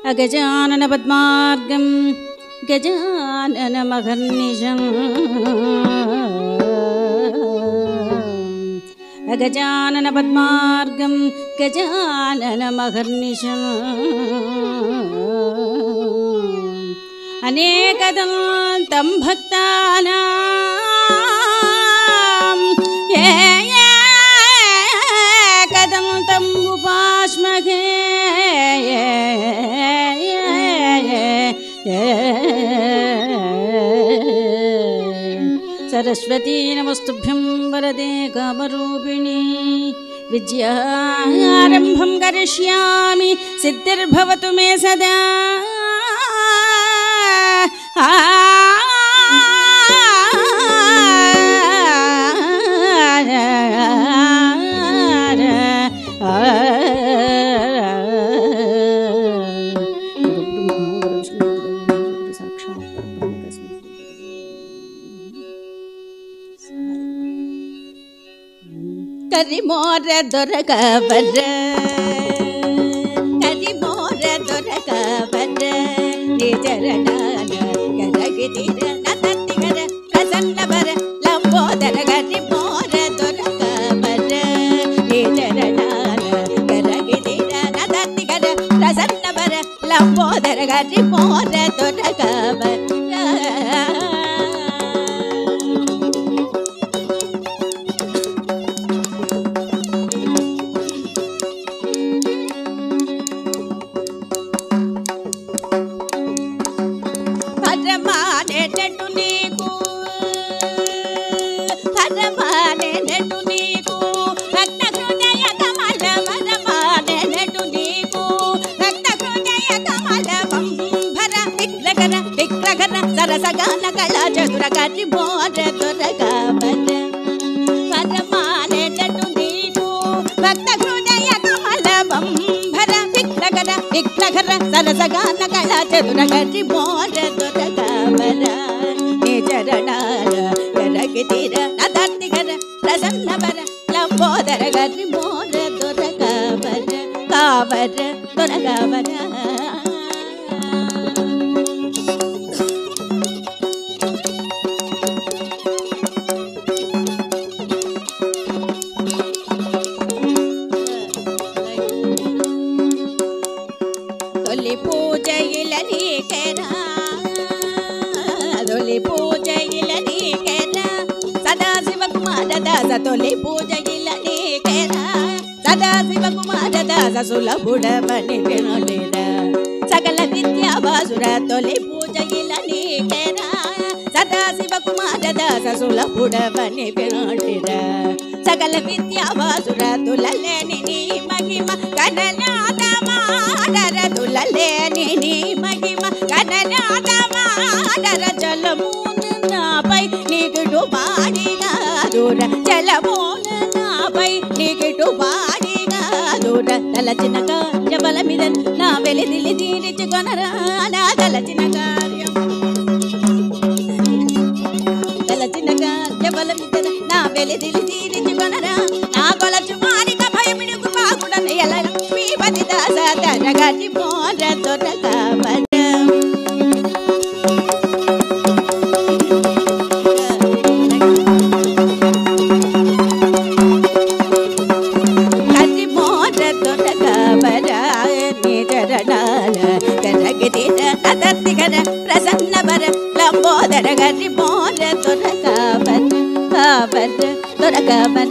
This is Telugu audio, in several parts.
अगजानन पद्मार्गं गजाननमहर्निशम् अगजानन पद्मार्गं गजाननमहर्निशम् अनेकदन्तं भक्तानां एकदन्तम् उपास्महे सरस्वती नमस्तुभ्यं वरदे कामरूपिणी विद्यारम्भं करिष्यामि सिद्धिर्भवतु मे सदा करिमोर दोरगवर करिमोर दोरगवर निजरणान करगिदिर नततिगर प्रसन्नवर लंबोदर करिमोर दोरगवर निजरणान करगिदिर नततिगर प्रसन्नवर लंबोदर करिमोर दोरगवर सरसगान कला चतुर करिमोर दोरगवर परमाने नटुनीकु भक्त हृदय कमलबंभर विग्रहर विग्रहर सरसगान कला चतुर करिमोर दोरगवर निजरणान करगिदिर नततिगर प्रसन्नवर लंबोदर करिमोर दोरगवर कावर दोरगवर तोले पूजगिलने केरा सदा शिव कुमार दास सुलभुडवनि विनोलेरा सकल विद्या वासुर तोले पूजगिलने केरा सदा शिव कुमार दास सुलभुडवनि विनोलेरा सकल विद्या वासुर तुललेनि नी महिमा कननाद माडर तुललेनि नी महिमा कननाद माडर जलमून नापै निगडु बाडिगा दूर जलमून नापै निगडु बाडिगा दूर तलచిన కార్యబలమిదన్ నా వెలిదిలి తీర్చుకొనరా నా తలచిన కార్యం తలచిన కార్యబలమిదన్ నా వెలిదిలి తీర్చుకొనరా నా కొలచు మానిక భయమిడుకు బాగుడన ఎల లక్ష్మీపతి దాస తరగటి మోర దొరకవర प्रसन्नवर लंबोदर करिमोर दोरगवर कावर दोरगवर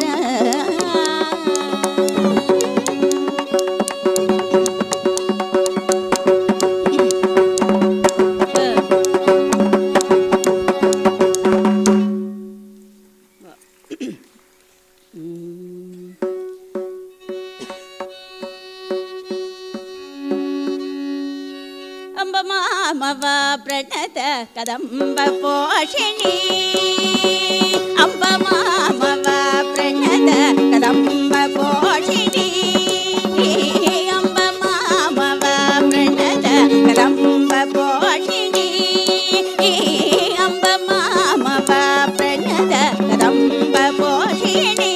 प्रणत कदम्ब पोषिणी अम्ब मामव प्रणत कदम्ब पोषिणी अम्ब मामव प्रणत कदम्ब पोषिणी अम्ब मामव प्रणत कदम्ब पोषिणी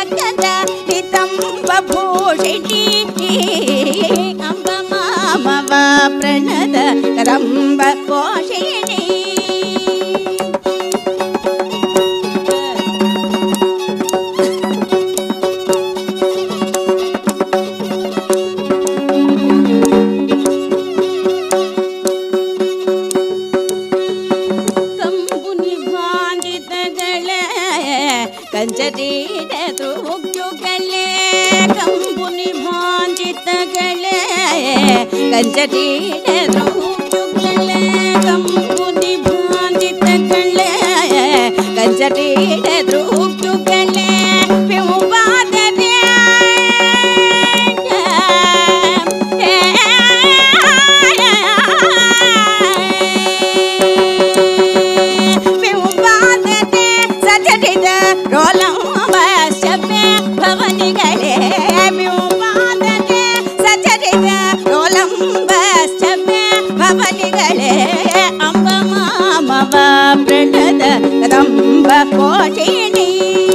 नितम्बभूषिणी अम्ब मामव प्रणत कदम्बपोषिणी ಕಂಜರೀಡ ಧ್ರುವುಗ್ಯುಗಳೇ ಕಂಬುನಿ ಭಾಂಜಿತಗಳೇ ಕಂಜರೀಡ ಧ್ರುವುಗ್ಯುಗಳೇ ಕಂಬುನಿ ಭಾಂಜಿತಗಳೇ ಕಂಜರೀಡ ಧ್ರುವುಗ್ಯುಗಳೇ ಪಿವುವಾದರೆ अम्ब मामव प्रणत कदम्बपोषिणी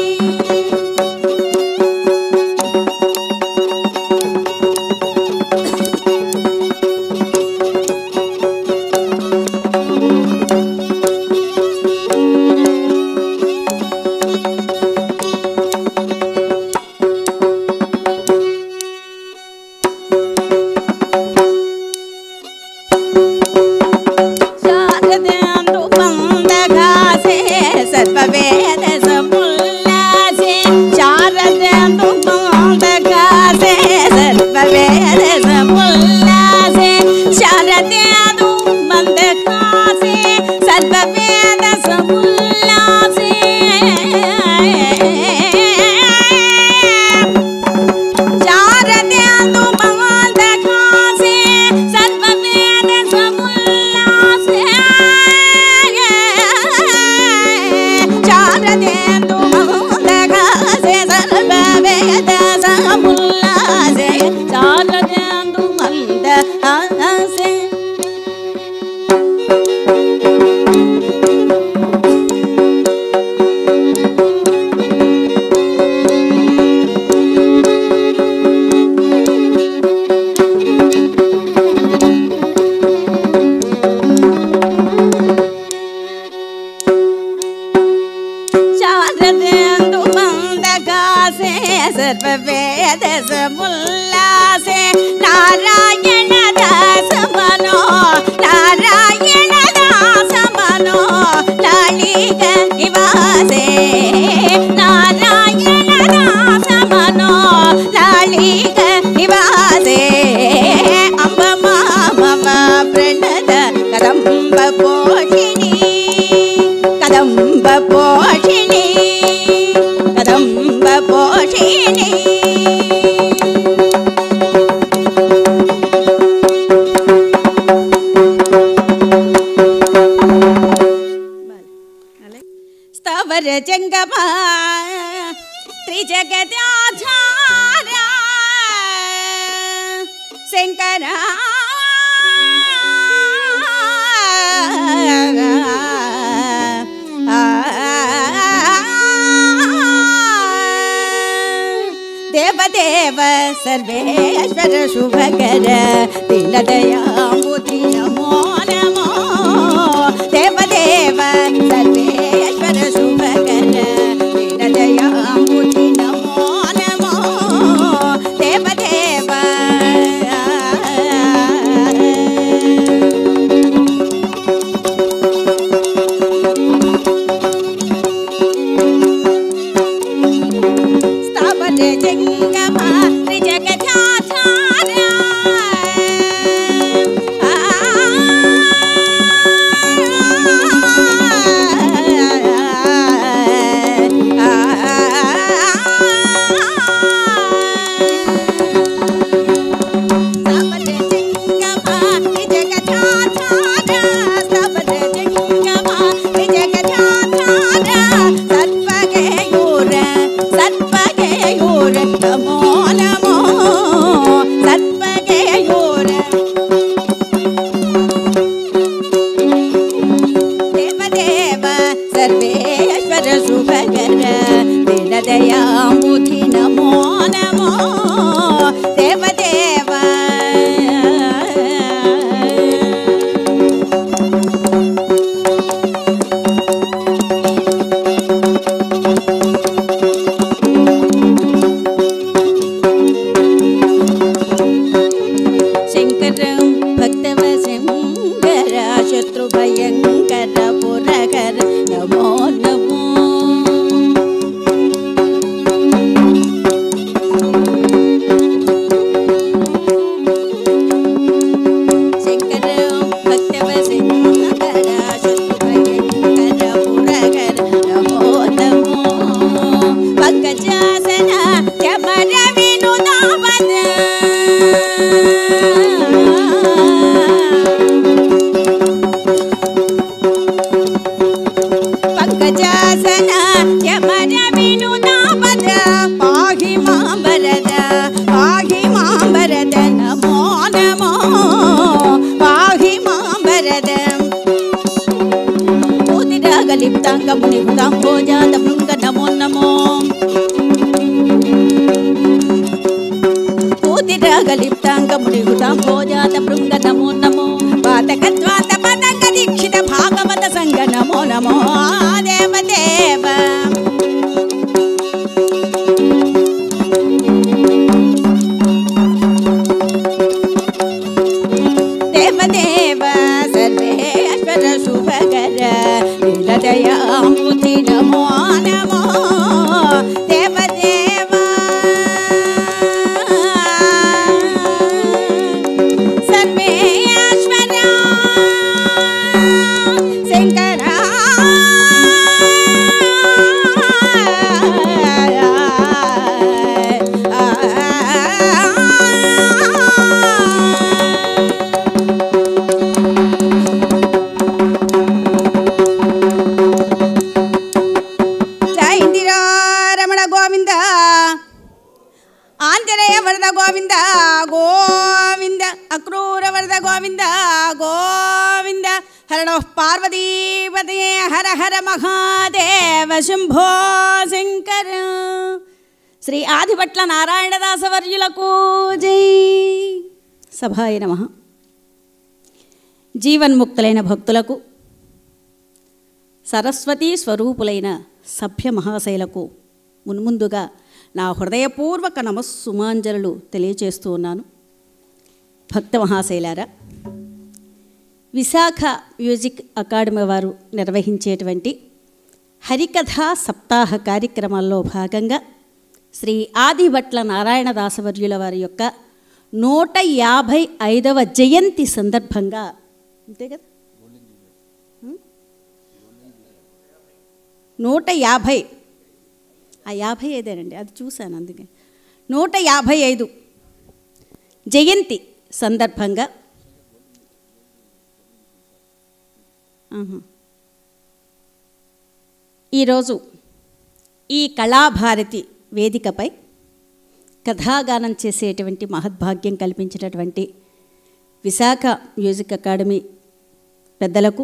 सर्ववेद समुल्लासे नारायण दास मनो नारायण दास मनो लालिग निवासे नारायण दास मनो लालिग निवासे अम्ब मामव प्रणत कदम्बपोषिणी कदम्बपोषिणी कदम्बपोषिणी स्थावर जंगमा त्रिजगदाधारा शंकरा देवदेव सर्वेश्वर शुभकर दीनदयाम्बुधि नमो नमो देवदेव सर्वेश्वर शुभकर दीनदयाम्बुधि नमो नमो देवदेव जंगमा त्रिजगदाधारा नमो नमो పంకజాసన చమర వినుదాపద పంకజాసన చమర వినుదాపద పాహి మాం వరద నమో నమో పాహి మాం వరద ఉదిరాగలిప్తాంగమునిహృతాంభోజాత భృంగ నమో నమో ఉదిరాగలిప్తాంగమునిహృతాంభోజాత భృంగ నమో నమో పాతకత్వాత పతంగ దీక్షిత భాగవత సంగ నమో నమో దేవదేవ దేవదేవ సర్వేశ్వర శుభకర నీలదయామూర్తి నమో నమో దేవదేవ సర్వేశ్వర శంకర ఆంజనేయ వరద గోవింద గోవింద అక్రూర వరద గోవింద గోవింద హర పార్వతీపతే హర హర మహాదేవ శంభో శంకర శ్రీ ఆదిభట్ల నారాయణదాసవర్యులకు జై. సభాయ నమః. జీవన్ముక్తులైన భక్తులకు, సరస్వతీ స్వరూపులైన సభ్య మహాశైలకు మున్ముందుగా నా హృదయపూర్వక నమస్సుమాంజలు తెలియచేస్తూ ఉన్నాను. భక్త మహాశైలారా, విశాఖ మ్యూజిక్ అకాడమీ వారు నిర్వహించేటువంటి హరికథా సప్తాహ కార్యక్రమాల్లో భాగంగా శ్రీ ఆదిభట్ల నారాయణదాసవర్యుల వారి యొక్క 155వ జయంతి సందర్భంగా, అంతే కదా, 150, ఆ 55 అది చూశాను, అందుకే 155 జయంతి సందర్భంగా ఈరోజు ఈ కళాభారతి వేదికపై కథాగానం చేసేటువంటి మహద్భాగ్యం కల్పించినటువంటి విశాఖ మ్యూజిక్ అకాడమీ పెద్దలకు,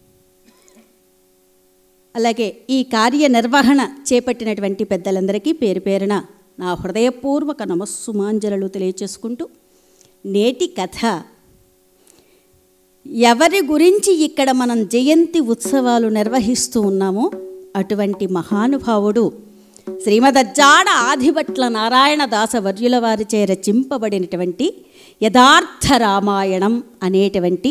అలాగే ఈ కార్యనిర్వహణ చేపట్టినటువంటి పెద్దలందరికీ పేరు పేరున నా హృదయపూర్వక నమస్సుమాంజలు తెలియచేసుకుంటూ, నేటి కథ ఎవరి గురించి ఇక్కడ మనం జయంతి ఉత్సవాలు నిర్వహిస్తూ ఉన్నామో అటువంటి మహానుభావుడు శ్రీమదజ్జాడ ఆదిభట్ల నారాయణదాసవర్యుల వారిచే రచింపబడినటువంటి యథార్థ రామాయణం అనేటువంటి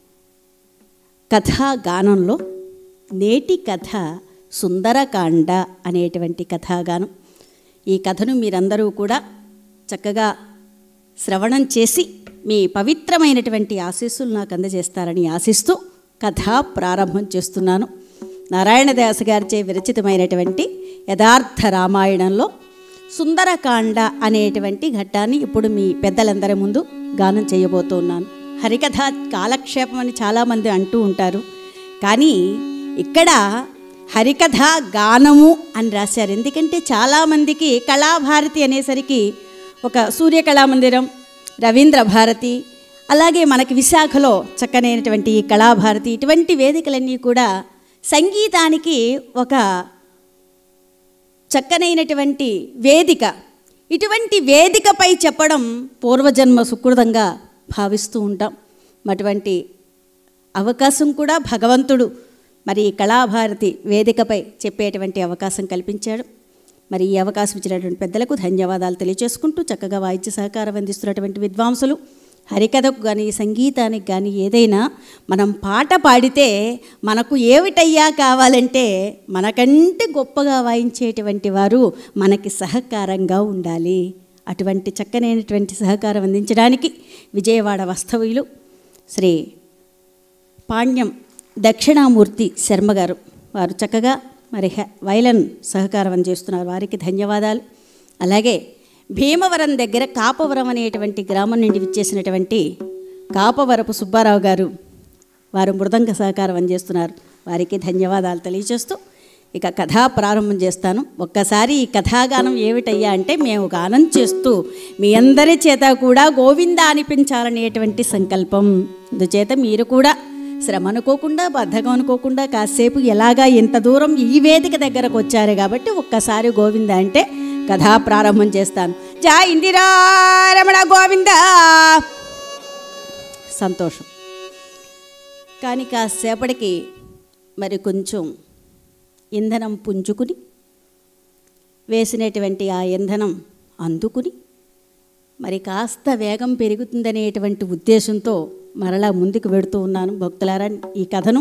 కథాగానంలో నేటి కథ సుందరకాండ అనేటువంటి కథాగానం. ఈ కథను మీరందరూ కూడా చక్కగా శ్రవణం చేసి మీ పవిత్రమైనటువంటి ఆశీస్సులు నాకు అందజేస్తారని ఆశిస్తూ కథ ప్రారంభం చేస్తున్నాను. నారాయణదాస గారిచే విరచితమైనటువంటి యథార్థ రామాయణంలో సుందరకాండ అనేటువంటి ఘట్టాన్ని ఇప్పుడు మీ పెద్దలందరి ముందు గానం చేయబోతున్నాను. హరికథ కాలక్షేపం అని చాలామంది అంటూ ఉంటారు, కానీ ఇక్కడ హరికథ గానము అని రాశారు. ఎందుకంటే చాలామందికి కళాభారతి అనేసరికి ఒక సూర్యకళామందిరం, రవీంద్ర భారతి, అలాగే మనకి విశాఖలో చక్కనైనటువంటి ఈ కళాభారతి, ఇటువంటి వేదికలన్నీ కూడా సంగీతానికి ఒక చక్కనైనటువంటి వేదిక. ఇటువంటి వేదికపై చెప్పడం పూర్వజన్మ సుకృతంగా భావిస్తూ ఉంటాం. అటువంటి అవకాశం కూడా భగవంతుడు మరి కళాభారతి వేదికపై చెప్పేటువంటి అవకాశం కల్పించాడు. మరి ఈ అవకాశం ఇచ్చినటువంటి పెద్దలకు ధన్యవాదాలు తెలియజేసుకుంటూ, చక్కగా వాయిద్య సహకారం అందిస్తున్నటువంటి విద్వాంసులు, హరికథకు కానీ సంగీతానికి కానీ ఏదైనా మనం పాట పాడితే మనకు ఏమిటయ్యా కావాలంటే మనకంటే గొప్పగా వాయించేటువంటి వారు మనకి సహకారంగా ఉండాలి. అటువంటి చక్కనైనటువంటి సహకారం అందించడానికి విజయవాడ వాస్తవ్యులు శ్రీ పాణ్యం దక్షిణామూర్తి శర్మ గారు వారు చక్కగా మరి వైలన్ సహకారం అందిస్తున్నారు, వారికి ధన్యవాదాలు. అలాగే భీమవరం దగ్గర కాపవరం అనేటువంటి గ్రామం నుండి విచ్చేసినటువంటి కాపవరపు సుబ్బారావు గారు, వారు మృదంగ సహకారం అందిస్తున్నారు, వారికి ధన్యవాదాలు తెలియజేస్తూ ఇక కథా ప్రారంభం చేస్తాను. ఒక్కసారి ఈ కథాగానం ఏమిటయ్యా అంటే, మేము గానం చేస్తూ మీ అందరి చేత కూడా గోవింద అనిపించాలనేటువంటి సంకల్పం. అందుచేత మీరు కూడా శ్రమ అనుకోకుండా, బద్ధకం అనుకోకుండా కాసేపు ఎలాగా ఇంత దూరం ఈ వేదిక దగ్గరకు వచ్చారు కాబట్టి ఒక్కసారి గోవింద అంటే కథా ప్రారంభం చేస్తాను. జై ఇందిరా రమణ గోవింద. సంతోషం. కానీ కాసేపటికి మరి కొంచెం ఇంధనం పుంజుకుని వేసినటువంటి ఆ ఇంధనం అందుకుని మరి కాస్త వేగం పెరుగుతుందనేటువంటి ఉద్దేశంతో మరలా ముందుకు వెడుతూ ఉన్నాను. భక్తులారా, ఈ కథను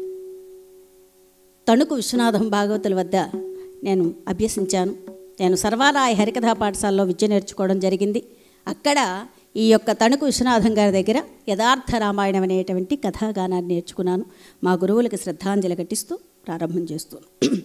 తణుకు విశ్వనాథం భాగవతుల వద్ద నేను అభ్యసించాను. నేను సర్వారాయ హరికథా పాఠశాలలో విద్య నేర్చుకోవడం జరిగింది. అక్కడ ఈ యొక్క తణుకు విశ్వనాథం గారి దగ్గర యథార్థ రామాయణం అనేటువంటి కథాగానాన్ని నేర్చుకున్నాను. మా గురువులకు శ్రద్ధాంజలి ఘటిస్తూ ప్రారంభం చేస్తున్నాను.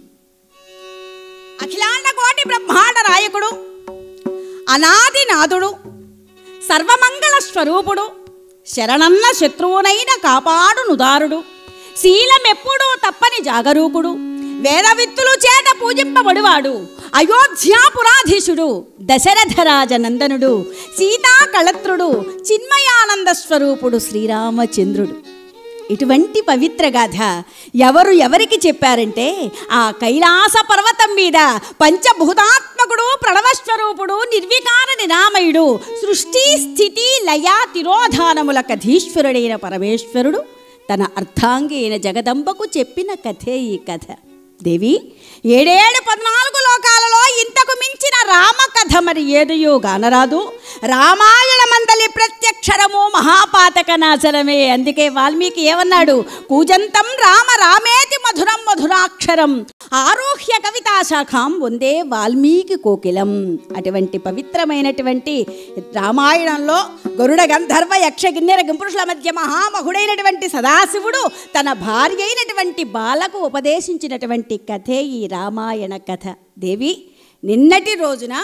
అఖిలాండ కోటి బ్రహ్మాండ నాయకుడు, అనాది నాథుడు, సర్వమంగళ స్వరూపుడు, శరణన్న శత్రువునైన కాపాడు నుదారుడు, శీలమెప్పుడూ తప్పని జాగరూకుడు, వేదవిత్తులు చేత పూజింపబడువాడు, అయోధ్యాపురాధీశుడు, దశరథరాజనందనుడు, సీతాకళత్రుడు, చిన్మయానంద స్వరూపుడు శ్రీరామచంద్రుడు. ఇటువంటి పవిత్ర గాథ ఎవరు ఎవరికి చెప్పారంటే, ఆ కైలాస పర్వతం మీద పంచభూతాత్మకుడు, ప్రణవస్వరూపుడు, నిర్వికార నిరామయుడు, సృష్టి స్థితి లయ తిరోధానములకధీశ్వరుడైన పరమేశ్వరుడు తన అర్థాంగి అయిన జగదంబకు చెప్పిన కథే ఈ కథ. దేవి, 714 లోకాలలో ఇంతకు మించిన రామకథ మరి ఏదయో గానరాదు. రామాయణమందలి ప్రత్యక్షరము మహాపాతక నాశనమే. అందుకే వాల్మీకి ఏమన్నాడు? కూజంతం రామ రామేతి మధురం మధురాక్షరం ఆరోహ్య కవితా శాఖాం వందే వాల్మీకి కోకిలం. అటువంటి పవిత్రమైనటువంటి రామాయణంలో గరుడ గంధర్వ యక్ష కిన్నెర గింపురుషుల మధ్య మహామహుడైనటువంటి సదాశివుడు తన భార్య అయినటువంటి బాలకు ఉపదేశించినటువంటి కథే ఈ రామాయణ కథ. దేవి, నిన్నటి రోజున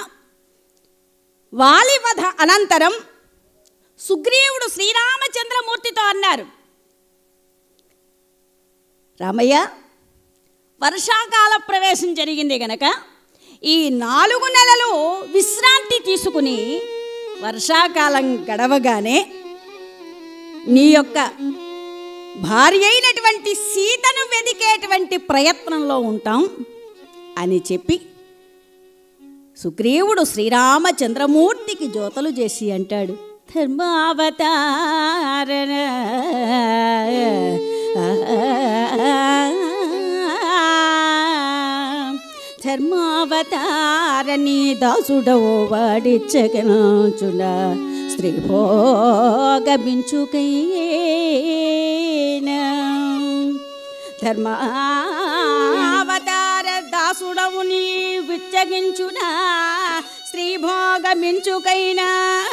వాలివధ అనంతరం సుగ్రీవుడు శ్రీరామచంద్రమూర్తితో అన్నారు, రామయ్య, వర్షాకాల ప్రవేశం జరిగింది గనక ఈ 4 నెలలు విశ్రాంతి తీసుకుని వర్షాకాలం గడవగానే నీ యొక్క భార్య అయినటువంటి సీతను వెదికేటువంటి ప్రయత్నంలో ఉంటాం అని చెప్పి సుగ్రీవుడు శ్రీరామచంద్రమూర్తికి జోతలు చేసి అంటాడు, ధర్మావతారణ ధర్మావతారణి దాసుడవో వాడిచ్చగనాచున స్త్రీ భోగమించుకైనా ధర్మావతార దాసుడవు నీ విచ్చగించునా స్త్రీ భోగమించుకైనా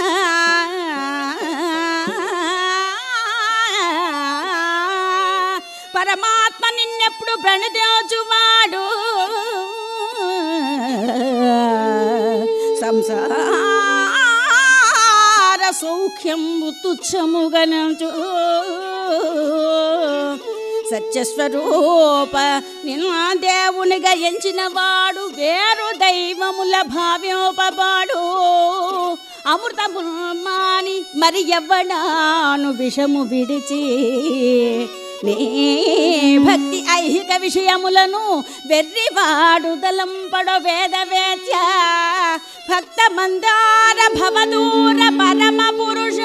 పరమాత్మ నిన్నెప్పుడు ప్రణితోచువాడు సంసార సౌఖ్యం తుచ్చముగనంచు సత్యస్వరూప నిన్న దేవునిగా ఎంచిన వాడు వేరు దైవముల భావ్యోపవాడు అమృతము మాని మరి ఎవ్వడాను విషము విడిచి నీ భక్తి ఐహిక విషయములను వెర్రివాడు దలంపడ వేదవేద్య భక్త మందార భవదూర పరమ పురుష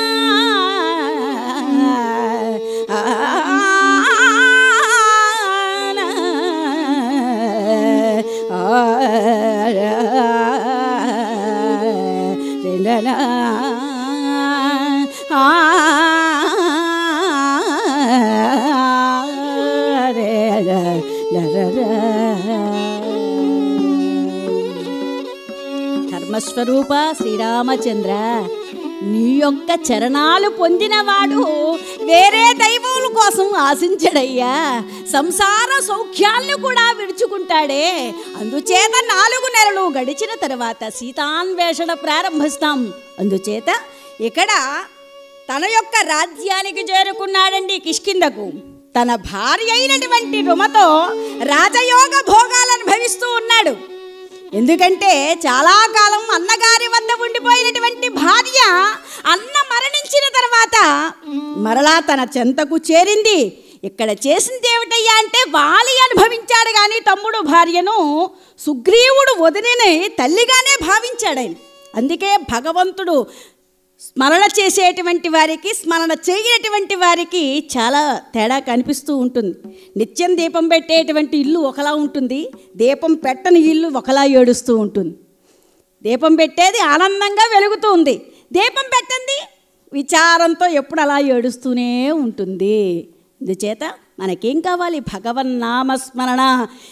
ధర్మస్వరూప శ్రీరామచంద్ర, నీ యొక్క చరణాలు పొందినవాడు వేరే దైవముల కోసం ఆశించడయ్యా, సంసార సౌఖ్యాలను కూడా విడుచుకుంటాడే. అందుచేత 4 నెలలు గడిచిన తర్వాత సీతాన్వేషణ ప్రారంభిస్తాం. అందుచేత ఇక్కడ తన యొక్క రాజ్యానికి చేరుకున్నాడండి, కిష్కింధకు. తన భార్య అయినటువంటి రుమతో రాజయోగ భోగాలను అనుభవిస్తూ ఉన్నాడు. ఎందుకంటే చాలా కాలం అన్నగారి వద్ద ఉండిపోయినటువంటి భార్య అన్న మరణించిన తర్వాత మరలా తన చెంతకు చేరింది. ఇక్కడ చేసింది ఏమిటయ్యా అంటే, వాలి అనుభవించాడు కానీ తమ్ముడు భార్యను సుగ్రీవుడు వదిలిని తల్లిగానే భావించాడు. అందుకే భగవంతుడు స్మరణ చేసేటువంటి వారికి, స్మరణ చేయనటువంటి వారికి చాలా తేడా కనిపిస్తూ ఉంటుంది. నిత్యం దీపం పెట్టేటువంటి ఇల్లు ఒకలా ఉంటుంది, దీపం పెట్టని ఇల్లు ఒకలా ఏడుస్తూ ఉంటుంది. దీపం పెట్టేది ఆనందంగా వెలుగుతూ ఉంది, దీపం పెట్టండి విచారంతో ఎప్పుడు అలా ఏడుస్తూనే ఉంటుంది. అందుచేత మనకేం కావాలి? భగవన్నామస్మరణ.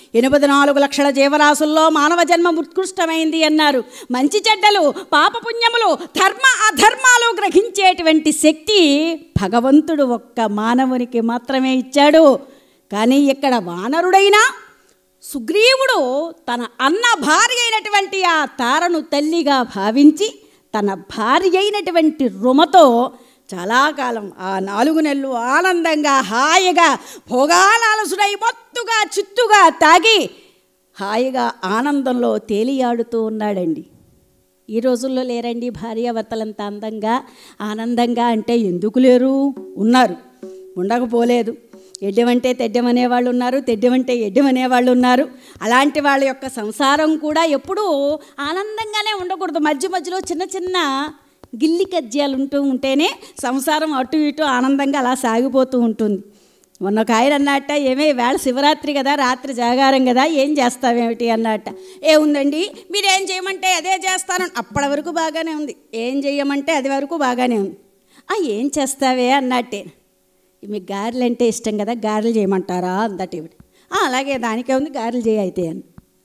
84 లక్షల జీవరాశుల్లో మానవ జన్మ ఉత్కృష్టమైంది అన్నారు. మంచి చెడ్డలు, పాపపుణ్యములు, ధర్మ అధర్మాలు గ్రహించేటువంటి శక్తి భగవంతుడు ఒక్క మానవునికి మాత్రమే ఇచ్చాడు. కానీ ఇక్కడ వానరుడైనా సుగ్రీవుడు తన అన్న భార్య అయినటువంటి ఆ తారను తల్లిగా భావించి తన భార్య అయినటువంటి రుమతో చాలా కాలం ఆ 4 నెలలు ఆనందంగా హాయిగా భోగాలాలసుడై మత్తుగా చిత్తుగా తాగి హాయిగా ఆనందంలో తేలియాడుతూ ఉన్నాడండి. ఈ రోజుల్లో లేరండి భార్యాభర్తలంత అందంగా ఆనందంగా. అంటే ఎందుకు లేరు? ఉన్నారు, ఉండకపోలేదు. ఎడ్డమంటే తెడ్డమనే వాళ్ళు ఉన్నారు, తెడ్డమంటే ఎడ్డమనే వాళ్ళు ఉన్నారు. అలాంటి వాళ్ళ యొక్క సంసారం కూడా ఎప్పుడూ ఆనందంగానే ఉండకూడదు. మధ్య మధ్యలో చిన్న చిన్న గిల్లి కజ్యాలు ఉంటేనే సంసారం అటు ఇటు ఆనందంగా అలా సాగిపోతూ ఉంటుంది. మొన్న ఒక ఆయన అన్నట్ట, ఏమే వేళ శివరాత్రి కదా, రాత్రి జాగారం కదా, ఏం చేస్తావేమిటి అన్నట్ట. ఏముందండి, మీరేం చేయమంటే అదే చేస్తాను. అప్పటి వరకు బాగానే ఉంది, ఏం చేయమంటే అది వరకు బాగానే ఉంది. ఏం చేస్తావే అన్నట్టే. మీకు గారెలు అంటే ఇష్టం కదా, గారెలు చేయమంటారా అందట ఇవిడ. అలాగే దానికే ఉంది, గారెలు చేయ అయితే అని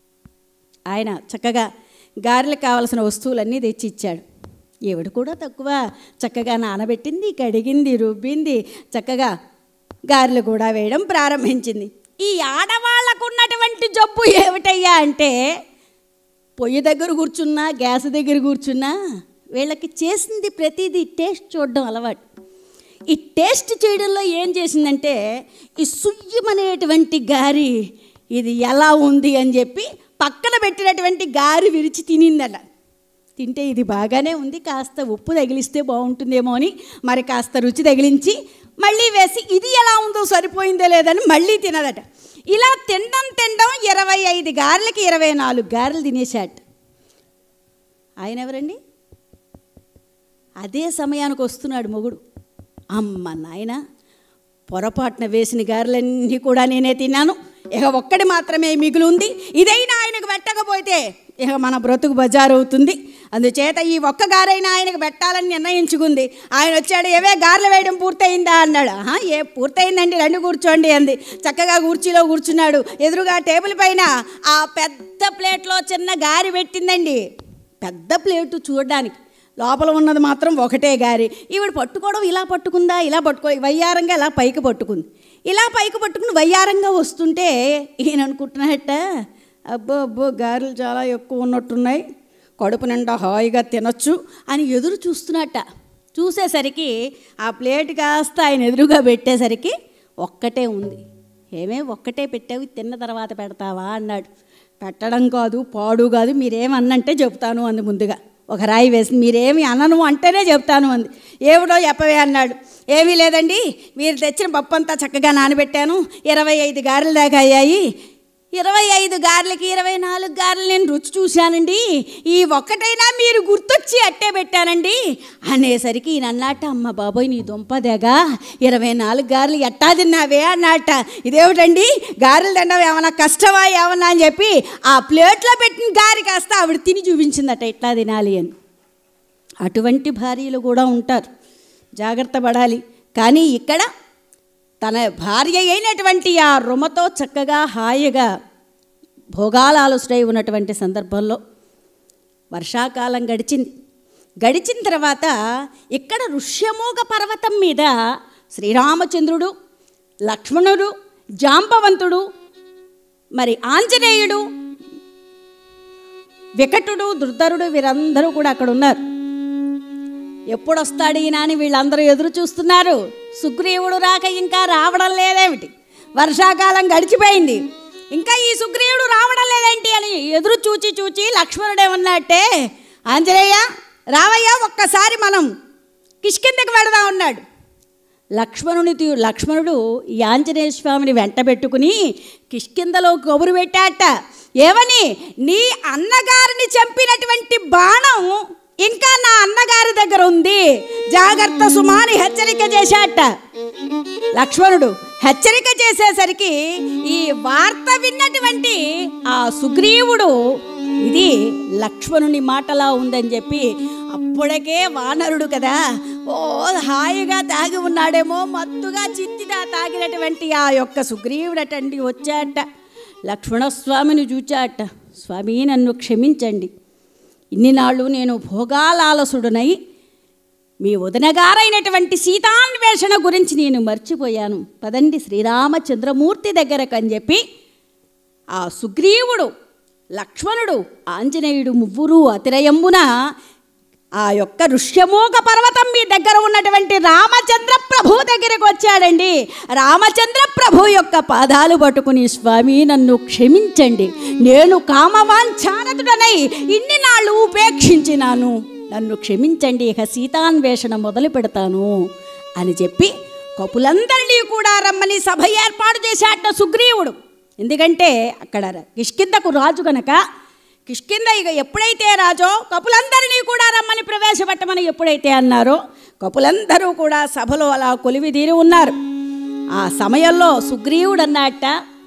ఆయన చక్కగా గారెలకు కావాల్సిన వస్తువులన్నీ తెచ్చి ఇచ్చాడు. ఈవిడ కూడా తక్కువ, చక్కగా నానబెట్టింది, కడిగింది, రుబ్బింది, చక్కగా గారెలు కూడా వేయడం ప్రారంభించింది. ఈ ఆడవాళ్లకు ఉన్నటువంటి జబ్బు ఏమిటయ్యా అంటే, పొయ్యి దగ్గర కూర్చున్నా, గ్యాస్ దగ్గర కూర్చున్నా వీళ్ళకి చేసింది ప్రతిదీ టేస్ట్ చూడడం అలవాటు. ఈ టేస్ట్ చేయడంలో ఏం చేసిందంటే, ఈ సుయ్యమనేటువంటి గారి ఇది ఎలా ఉంది అని చెప్పి పక్కన పెట్టినటువంటి గారి విరిచి తినిందట. తింటే ఇది బాగానే ఉంది, కాస్త ఉప్పు తగిలిస్తే బాగుంటుందేమో అని మరి కాస్త రుచి తగిలించి మళ్ళీ వేసి ఇది ఎలా ఉందో సరిపోయిందో లేదని మళ్ళీ తినదట. ఇలా తినడం 25 గారెలకి 24 గారెలు తినేశాట. ఆయన ఎవరండి? అదే సమయానికి వస్తున్నాడు మొగుడు. అమ్మ నాయన, పొరపాటున వేసిన గారెలన్నీ కూడా నేనే తిన్నాను, ఇక ఒక్కడి మాత్రమే మిగిలి ఉంది, ఇదైనా ఆయనకు పెట్టకపోతే ఇక మన బ్రతుకు బజారు అవుతుంది. అందుచేత ఈ ఒక్క గారైనా ఆయనకు పెట్టాలని నిర్ణయించుకుంది. ఆయన వచ్చాడు, ఏవే గారెలు వేయడం పూర్తయిందా అన్నాడు. పూర్తయిందండి, రండి కూర్చోండి అంది. చక్కగా కుర్చీలో కూర్చున్నాడు. ఎదురుగా టేబుల్ పైన ఆ పెద్ద ప్లేట్లో చిన్న గారి పెట్టిందండి. పెద్ద ప్లేటు చూడడానికి, లోపల ఉన్నది మాత్రం ఒకటే గారి. ఈవిడ పట్టుకోవడం ఇలా పట్టుకుందా, ఇలా వయ్యారంగా ఇలా పైకి పట్టుకుంది. ఇలా పైకి పట్టుకుని వయ్యారంగా వస్తుంటే ఈయన అనుకుంటున్నట్ట, అబ్బో అబ్బో గారెలు చాలా ఎక్కువ ఉన్నట్టున్నాయి, కడుపు నిండా హాయిగా తినొచ్చు అని ఎదురు చూస్తున్నట్ట. చూసేసరికి ఆ ప్లేట్ కాస్త ఆయన ఎదురుగా పెట్టేసరికి ఒక్కటే ఉంది. ఏమే ఒక్కటే పెట్టావు, తిన్న తర్వాత పెడతావా అన్నాడు. పెట్టడం కాదు, పాడు కాదు, మీరేమన్నంటే చెప్తాను అంది. ముందుగా ఒక రాయి వేసి, మీరేమి అనను అంటేనే చెప్తాను అంది. ఏమిటో చెప్పవే అన్నాడు. ఏమీ లేదండి, మీరు తెచ్చిన పప్పు అంతా చక్కగా నానబెట్టాను, 25 గారెలు దాకా అయ్యాయి. 25 గారెలకి 24 గారెలు నేను రుచి చూశానండి, ఈ ఒక్కటైనా మీరు గుర్తొచ్చి అట్టే పెట్టానండి అనేసరికి ఈయన అన్నట్ట, అమ్మ బాబోయ్ నీ దుంపదేగా, 24 గారెలు ఎట్టా తిన్నావే అన్నట్ట. ఇదేమిటండి గారెలు తినడం ఏమన్నా కష్టమా ఏమన్నా అని చెప్పి ఆ ప్లేట్లో పెట్టిన గారి కాస్త ఆవిడ తిని చూపించిందట ఎట్లా తినాలి అని. అటువంటి భార్యలు కూడా ఉంటారు, జాగ్రత్త పడాలి. కానీ ఇక్కడ తన భార్య అయినటువంటి ఆ రుమతో చక్కగా హాయిగా భోగాలాలుసుడై ఉన్నటువంటి సందర్భంలో వర్షాకాలం గడిచిన తర్వాత ఇక్కడ ఋష్యమూగ పర్వతం మీద శ్రీరామచంద్రుడు, లక్ష్మణుడు, జాంబవంతుడు, మరి ఆంజనేయుడు, వికటుడు, దుర్ధరుడు వీరందరూ కూడా అక్కడ ఉన్నారు. ఎప్పుడొస్తాడు ఈయన అని వీళ్ళందరూ ఎదురు చూస్తున్నారు. సుగ్రీవుడు రాక ఇంకా రావడం లేదేమిటి, వర్షాకాలం గడిచిపోయింది, ఇంకా ఈ సుగ్రీవుడు రావడం లేదేంటి అని ఎదురు చూచి లక్ష్మణుడే ఉన్నట్టే, ఆంజనేయ రావయ్యా ఒక్కసారి మనం కిష్కిందకి వెళదాం అన్నాడు. లక్ష్మణుడు ఈ ఆంజనేయ స్వామిని వెంట పెట్టుకుని కిష్కిందలో కబురు పెట్టాట. ఏమని? నీ అన్నగారిని చంపినటువంటి బాణం ఇంకా నా అన్నగారి దగ్గర ఉంది, జాగ్రత్త సుమాని హెచ్చరిక చేశాట. లక్ష్మణుడు హెచ్చరిక చేసేసరికి ఈ వార్త విన్నటువంటి ఆ సుగ్రీవుడు ఇది లక్ష్మణుని మాటలా ఉందని చెప్పి అప్పటికే వానరుడు కదా, ఓ హాయిగా తాగి ఉన్నాడేమో, మత్తుగా చిత్తిగా తాగినటువంటి ఆ యొక్క సుగ్రీవుడటండి వచ్చాట. లక్ష్మణస్వామిని చూచాట. స్వామి నన్ను క్షమించండి, ఇన్ని నాళ్ళు నేను భోగాలాలసుడునై మీ వదినగారైనటువంటి సీతాన్వేషణ గురించి నేను మర్చిపోయాను, పదండి శ్రీరామచంద్రమూర్తి దగ్గరకు అని చెప్పి ఆ సుగ్రీవుడు, లక్ష్మణుడు, ఆంజనేయుడు ముగ్గురు అతిరయంబున ఆ యొక్క ఋష్యమూక పర్వతం మీ దగ్గర ఉన్నటువంటి రామచంద్ర ప్రభు దగ్గరకు వచ్చాడండి. రామచంద్ర ప్రభు యొక్క పాదాలు పట్టుకుని స్వామి నన్ను క్షమించండి, నేను కామవాంఛానతుడనై ఇన్ని నాళ్ళు ఉపేక్షించినాను, నన్ను క్షమించండి, ఇక సీతాన్వేషణ మొదలు పెడతాను అని చెప్పి కపులందరినీ కూడా రమ్మని సభ ఏర్పాటు చేశాట సుగ్రీవుడు. ఎందుకంటే అక్కడ కిష్కిందకు రాజు గనక, కిష్కింద ఇక ఎప్పుడైతే రాజో కపులందరినీ కూడా రమ్మని ప్రవేశపెట్టమని ఎప్పుడైతే అన్నారో కపులందరూ కూడా సభలో అలా కొలివిదీరి ఉన్నారు. ఆ సమయంలో సుగ్రీవుడు అన్నట్ట,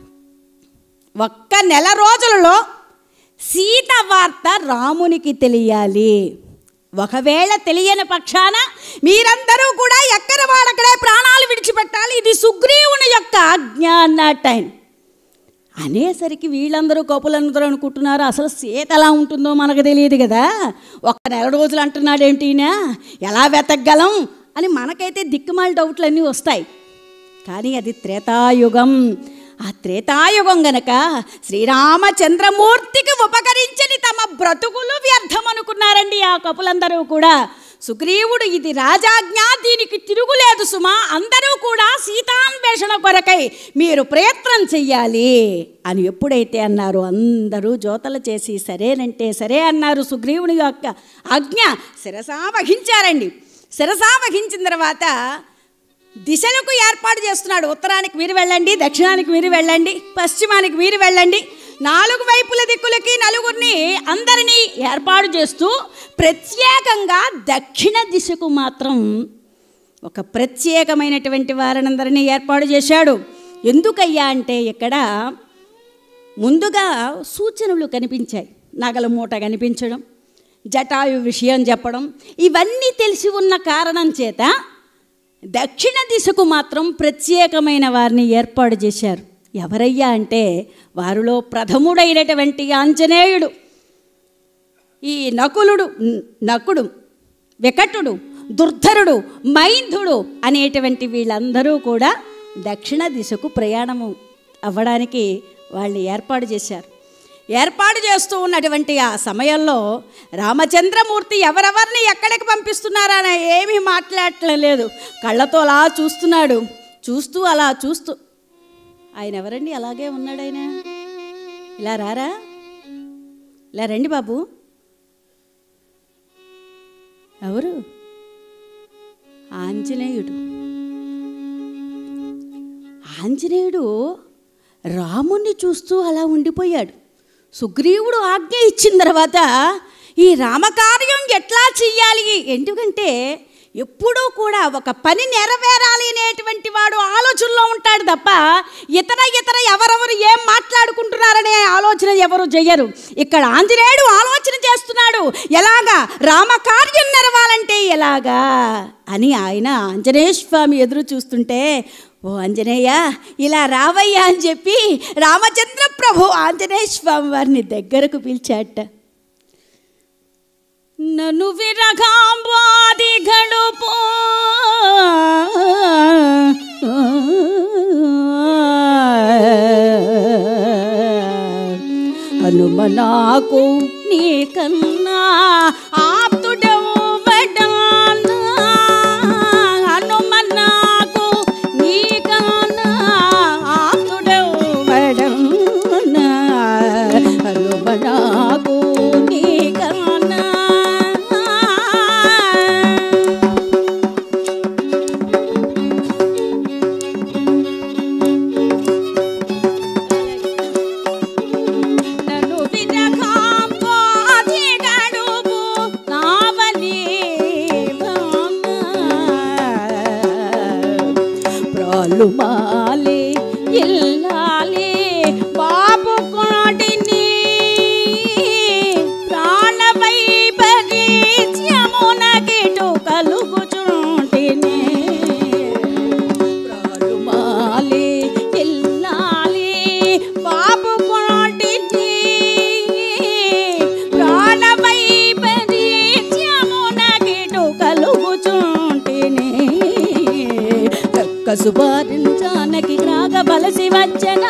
ఒక్క నెల రోజులలో సీత వార్త రామునికి తెలియాలి, ఒకవేళ తెలియని పక్షాన మీరందరూ కూడా ఎక్కడ వాళ్ళక్కడే ప్రాణాలు విడిచిపెట్టాలి, ఇది సుగ్రీవుని యొక్క ఆజ్ఞ అన్నట్టు ఆయన అనేసరికి వీళ్ళందరూ కపులందరూ అనుకుంటున్నారు అసలు సీత ఎలా ఉంటుందో మనకు తెలియదు కదా, ఒక్క నెల రోజులు అంటున్నాడేంటి ఎలా వెతకగలం అని మనకైతే దిక్కుమాల డౌట్లన్నీ వస్తాయి. కానీ అది త్రేతాయుగం. ఆ త్రేతాయుగం గనక శ్రీరామచంద్రమూర్తికి ఉపకరించని తమ బ్రతుకులు వ్యర్థం అనుకున్నారండి ఆ కపులందరూ కూడా. సుగ్రీవుడు ఇది రాజాజ్ఞ, దీనికి తిరుగులేదు సుమా, అందరూ కూడా సీతాన్వేషణ కొరకై మీరు ప్రయత్నం చెయ్యాలి అని ఎప్పుడైతే అన్నారో అందరూ జోతలు చేసి సరేనంటే సరే అన్నారు. సుగ్రీవుని యొక్క ఆజ్ఞ శిరసా వహించారండి. శిరసా వహించిన తర్వాత దిశలకు ఏర్పాటు చేస్తున్నాడు. ఉత్తరానికి మీరు వెళ్ళండి, దక్షిణానికి మీరు వెళ్ళండి, పశ్చిమానికి మీరు వెళ్ళండి, 4 వైపుల దిక్కులకి నలుగురిని అందరినీ ఏర్పాటు చేస్తూ ప్రత్యేకంగా దక్షిణ దిశకు మాత్రం ఒక ప్రత్యేకమైనటువంటి వారినందరినీ ఏర్పాటు చేశాడు. ఎందుకయ్యా అంటే ఇక్కడ ముందుగా సూచనలు కనిపించాయి. నగల మూట కనిపించడం, జటాయు విషయం చెప్పడం, ఇవన్నీ తెలిసి ఉన్న కారణం చేత దక్షిణ దిశకు మాత్రం ప్రత్యేకమైన వారిని ఏర్పాటు చేశారు. ఎవరయ్యా అంటే వారిలో ప్రథముడైనటువంటి ఆంజనేయుడు, ఈ నకుడు, వికటుడు, దుర్ధరుడు, మైంధుడు అనేటువంటి వీళ్ళందరూ కూడా దక్షిణ దిశకు ప్రయాణము అవ్వడానికి వాళ్ళని ఏర్పాటు చేశారు. ఏర్పాటు చేస్తూ ఉన్నటువంటి ఆ సమయంలో రామచంద్రమూర్తి ఎవరెవరిని ఎక్కడికి పంపిస్తున్నారని ఏమీ మాట్లాడలేదు. కళ్ళతో అలా చూస్తున్నాడు. చూస్తూ ఆయన ఎవరండి అలాగే ఉన్నాడు, ఆయన ఇలా రారా, ఇలా రండి బాబు, ఎవరు? ఆంజనేయుడు రాముణ్ణి చూస్తూ అలా ఉండిపోయాడు. సుగ్రీవుడు ఆజ్ఞ ఇచ్చిన తర్వాత ఈ రామకార్యం ఎట్లా చెయ్యాలి, ఎందుకంటే ఎప్పుడూ కూడా ఒక పని నెరవేరాలి అనేటువంటి వాడు ఆలోచనలో ఉంటాడు తప్ప ఇతర ఎవరెవరు ఏం మాట్లాడుకుంటున్నారనే ఆలోచన ఎవరు చెయ్యరు. ఇక్కడ ఆంజనేయుడు ఆలోచన చేస్తున్నాడు, ఎలాగా రామకార్యం నెరవాలంటే ఎలాగా అని. ఆయన ఆంజనేయ స్వామి ఎదురు చూస్తుంటే, ఓ ఆంజనేయ ఇలా రావయ్యా అని చెప్పి రామచంద్ర ప్రభు ఆంజనేయ స్వామి వారిని దగ్గరకు పిలిచాట. నను విరగాంబాది గడుపో నాకు నీకన్నా ఆప్తుడెవ్వడా హనుమ నాకు నీకన్నా ఆప్తుడెవ్వడా హనుమ నాకు నీకన్నా మాలే ఇల్లాలే బాబు కోటిని ప్రాణవై పరిచయమునకిటు కలుగుచుంటిని ప్రాణమాలే ఇల్లాలే బాబు కోటిని ప్రాణవై పరిచయమునకిటు కలుగుచుంటిని కసుబారించానకి రాగబలసి వచ్చనా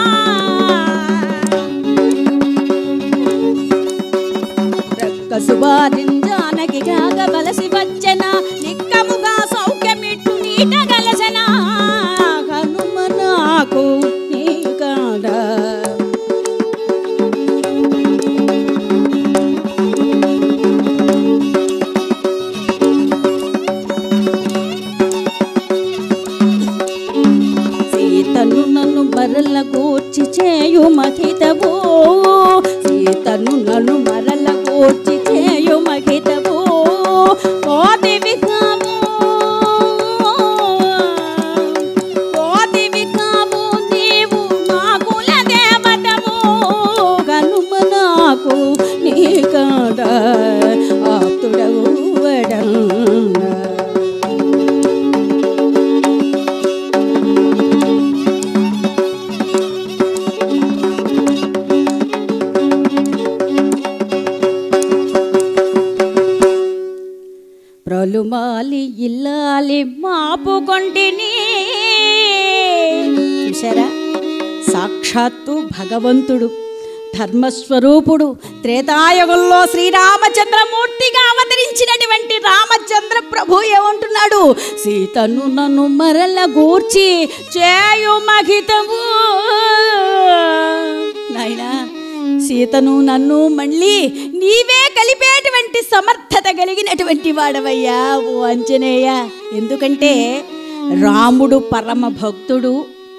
కసుబారించానకి రాగబలసి వచ్చనా నిక్కముగా సౌఖ్యమిట్టు నీట గలసనా హనుమ నాకు నీకాడా సీతను నన్ను మరల గూర్చి చేయు మహితవు సీతను నన్ను మరల గూర్చి చేయు మహితవు కోదివి కావు కోదివి కావు నీవు మా కుల దేవతవు హనుమ నాకు నీకాడా ఆప్తుడవు వడన్నా ప్రలుమాలి ఇల్లాలి మాపుకొంటిని చూశారా సాక్షాత్తు భగవంతుడు ధర్మస్వరూపుడు త్రేతాయుగంలో శ్రీరామచంద్రమూర్తిగా అవతరించినటువంటి రామచంద్ర ప్రభు ఏమంటున్నాడు సీతను నన్ను మరల గూర్చి చేయు మహితము నాయనా సీతను నన్ను మళ్ళీ నీవే కలిపేటువంటి సమర్థత కలిగినటువంటి వాడవయ్యా ఓ ఆంజనేయ ఎందుకంటే రాముడు పరమ భక్తుడు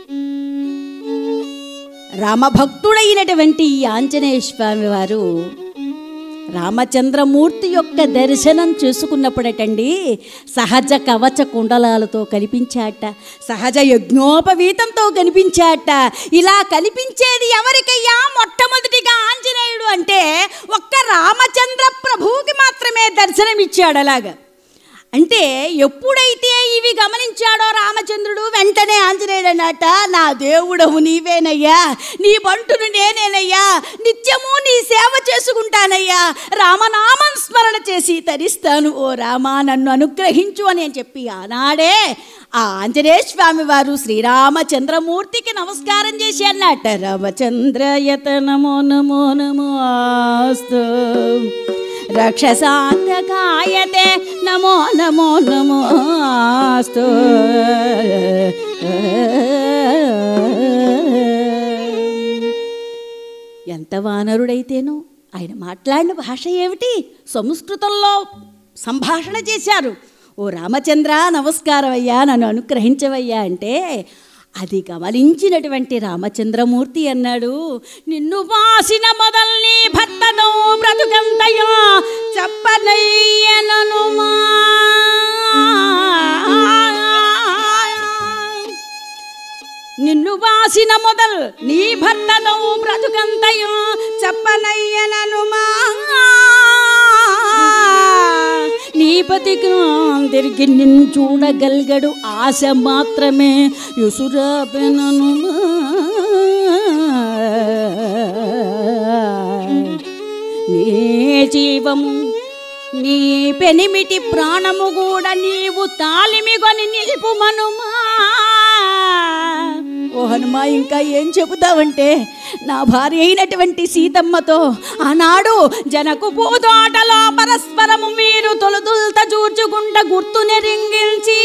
రామభక్తుడైనటువంటి ఈ ఆంజనేయ స్వామి వారు రామచంద్రమూర్తి యొక్క దర్శనం చేసుకున్నప్పుడటండి సహజ కవచ కుండలాలతో కనిపించాట సహజ యజ్ఞోపవీతంతో కనిపించాట ఇలా కనిపించేది ఎవరికయ్యా మొట్టమొదటిగా ఆంజనేయుడు అంటే ఒక్క రామచంద్ర ప్రభువుకి మాత్రమే దర్శనమిచ్చాడు అలాగా అంటే ఎప్పుడైతే ఇవి గమనించాడో రామచంద్రుడు వెంటనే ఆంజనేయుడు అన్నట నా దేవుడవు నీవేనయ్యా నీ బంటును నేనేనయ్యా నిత్యము నీ సేవ చేసుకుంటానయ్యా రామనామం స్మరణ చేసి తరిస్తాను ఓ రామా నన్ను అనుగ్రహించు అని చెప్పి ఆనాడే ఆ ఆంజనేయ స్వామి వారు శ్రీరామచంద్రమూర్తికి నమస్కారం చేసి అన్నట్ట రామచంద్రయత నమో నమో నమోస్తు రక్షసాంతకాయతే నమో నమో నమోస్తు ఎంత వానరుడైతేనో ఆయన మాట్లాడిన భాష ఏమిటి సంస్కృతంలో సంభాషణ చేశారు ఓ రామచంద్ర నమస్కారం అయ్యా నన్ను అనుగ్రహించవయ్యా అంటే అది గమనించినటువంటి రామచంద్రమూర్తి అన్నాడు నిన్ను వాసిన మొదల్ని భర్తను బ్రతుకంతయో చెప్పనయ్యననుమా నిన్ను వాసిన మొదల్ నీ భర్తను బ్రతుకంతయో చెప్పనయ్యననుమా నీపతికి తిరిగి నిన్ను చూడగలిగడు ఆశ మాత్రమే యుసురాపెననుమా నీ జీవము నీ పెనిమిటి ప్రాణము కూడా నీవు తాలిమిగొని నిలుపుమనుమా ఓ హనుమా, ఇంకా ఏం చెబుతావంటే, నా భార్య అయినటువంటి సీతమ్మతో ఆనాడు జనకు పూతోటలో పరస్పరము మీరు తొలుతుల్త చూర్చుకుంట గుర్తు నెరింగించి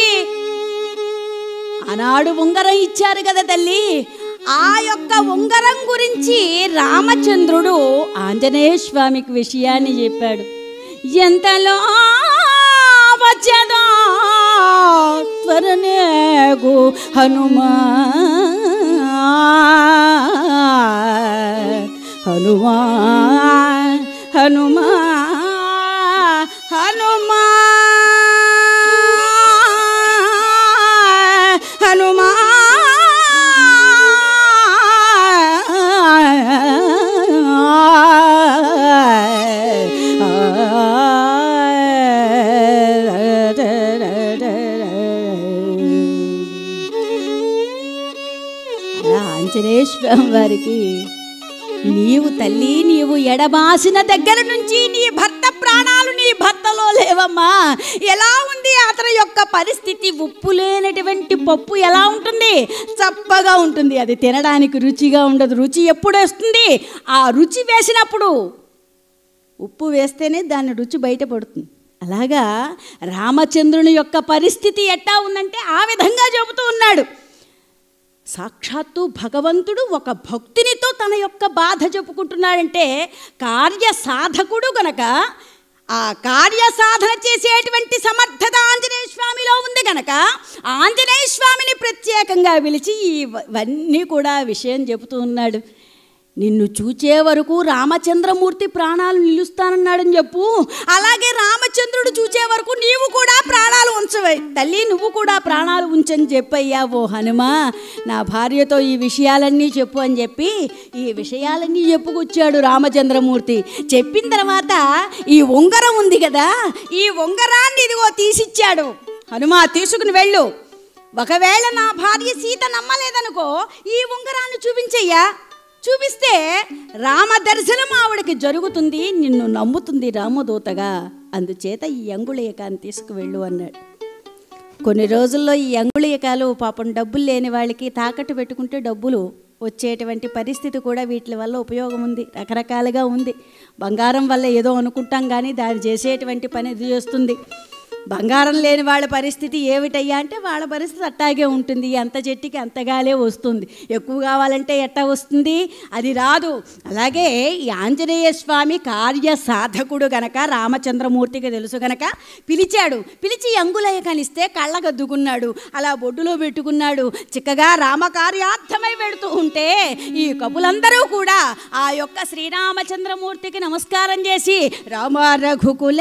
ఆనాడు ఉంగరం ఇచ్చారు కదా తల్లి. ఆ యొక్క ఉంగరం గురించి రామచంద్రుడు ఆంజనేయ స్వామికి విషయాన్ని చెప్పాడు. ఎంతలో వచ్చదో త్వరనేగు హనుమా హనుమా హనుమా హనుమా హనుమా ఆంజనేయ స్వామి వారికి, నీవు తల్లి, నీవు ఎడబాసిన దగ్గర నుంచి నీ భర్త ప్రాణాలు నీ భర్తలో లేవమ్మా. ఎలా ఉంది అతని యొక్క పరిస్థితి? ఉప్పు లేనటువంటి పప్పు ఎలా ఉంటుంది? చప్పగా ఉంటుంది. అది తినడానికి రుచిగా ఉండదు. రుచి ఎప్పుడు వస్తుంది? ఆ రుచి వేసినప్పుడు. ఉప్పు వేస్తేనే దాని రుచి బయటపడుతుంది. అలాగా రామచంద్రుని యొక్క పరిస్థితి ఎట్టా ఉందంటే ఆ విధంగా చెబుతూ ఉన్నాడు. సాక్షాత్తు భగవంతుడు ఒక భక్తునితో తన యొక్క బాధ చెప్పుకుంటున్నాడంటే కార్య సాధకుడు గనక ఆ కార్య సాధన చేసేటువంటి సమర్థత ఆంజనేయ స్వామిలో ఉంది గనక ఆంజనేయ స్వామిని ప్రత్యేకంగా పిలిచి ఇవన్నీ కూడా విషయం చెబుతూ ఉన్నాడు. నిన్ను చూచే వరకు రామచంద్రమూర్తి ప్రాణాలు నిలుస్తానన్నాడని చెప్పు. అలాగే రామచంద్రుడు చూచే వరకు నీవు కూడా ప్రాణాలు ఉంచవే తల్లి, నువ్వు కూడా ప్రాణాలు ఉంచని చెప్పయ్యా ఓ హనుమా. నా భార్యతో ఈ విషయాలన్నీ చెప్పు అని చెప్పి ఈ విషయాలన్నీ చెప్పుకొచ్చాడు రామచంద్రమూర్తి. చెప్పిన తర్వాత ఈ ఉంగరం ఉంది కదా, ఈ ఉంగరాన్ని ఇదిగో తీసిచ్చాడు. హనుమా, తీసుకుని వెళ్ళు. ఒకవేళ నా భార్య సీత నమ్మలేదనుకో, ఈ ఉంగరాన్ని చూపించయ్యా. చూపిస్తే రామ దర్శనం ఆవిడకి జరుగుతుంది, నిన్ను నమ్ముతుంది రామదూతగా. అందుచేత ఈ అంగుళీయకాన్ని తీసుకువెళ్ళు అన్నాడు. కొన్ని రోజుల్లో ఈ అంగుళీయకాలు పాపం డబ్బులు లేని వాళ్ళకి తాకట్టు పెట్టుకుంటే డబ్బులు వచ్చేటువంటి పరిస్థితి కూడా వీటి వల్ల ఉపయోగం ఉంది. రకరకాలుగా ఉంది. బంగారం వల్ల ఏదో అనుకుంటాం కానీ దాన్ని చేసేటువంటి పని ఇది చేస్తుంది. బంగారం లేని వాళ్ళ పరిస్థితి ఏమిటయ్యా అంటే వాళ్ళ పరిస్థితి అట్టాగే ఉంటుంది. అంత చెట్టుకి అంతగాలే వస్తుంది. ఎక్కువ కావాలంటే ఎట్టా వస్తుంది? అది రాదు. అలాగే ఈ ఆంజనేయ స్వామి కార్య సాధకుడు గనక రామచంద్రమూర్తికి తెలుసు గనక పిలిచాడు. పిలిచి అంగుళీయకాన్నిస్తే కళ్ళగద్దుకున్నాడు. అలా బొడ్డులో పెట్టుకున్నాడు. చిక్కగా రామకార్యార్థమై పెడుతూ ఉంటే ఈ కపులందరూ కూడా ఆ యొక్క శ్రీరామచంద్రమూర్తికి నమస్కారం చేసి రామ రఘుకుల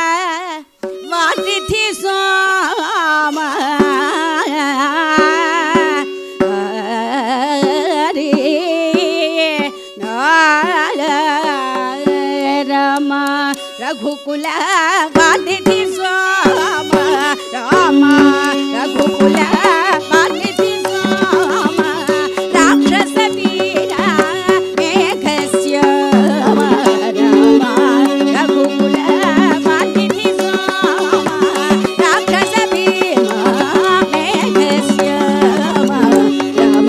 వాటిథి సోమ రామ రఘుకుల వాటిథి సోమ రామ రఘుకుల వాటిథి సోమ రాక్షస వీర మేఘస్య రామ రఘుకుల వాటిథి సోమ రాక్షస వీర మేఘస్య రామ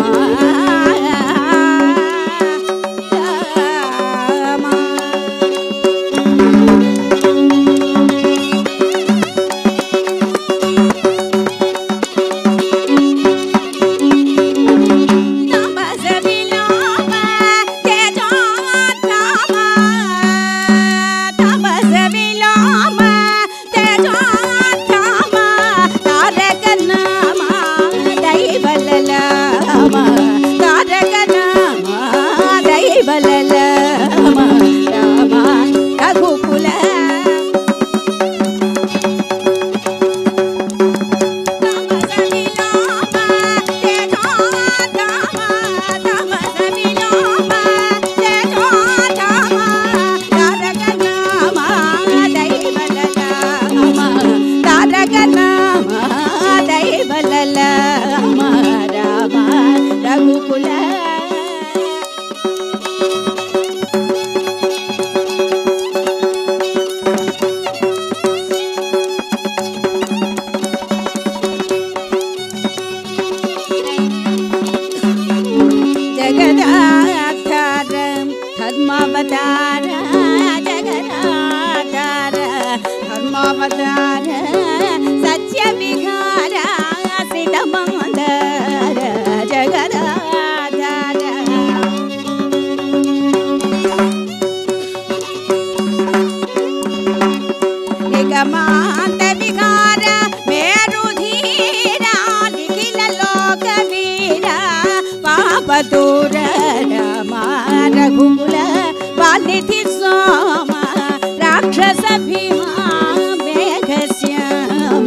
రమాంత విహార మేరుధీర నిఖిల లోక వీర పాపదూర రమా రఘుకుల వాల్మీకి సోమ రాక్షస భీమా మేఘశ్యామ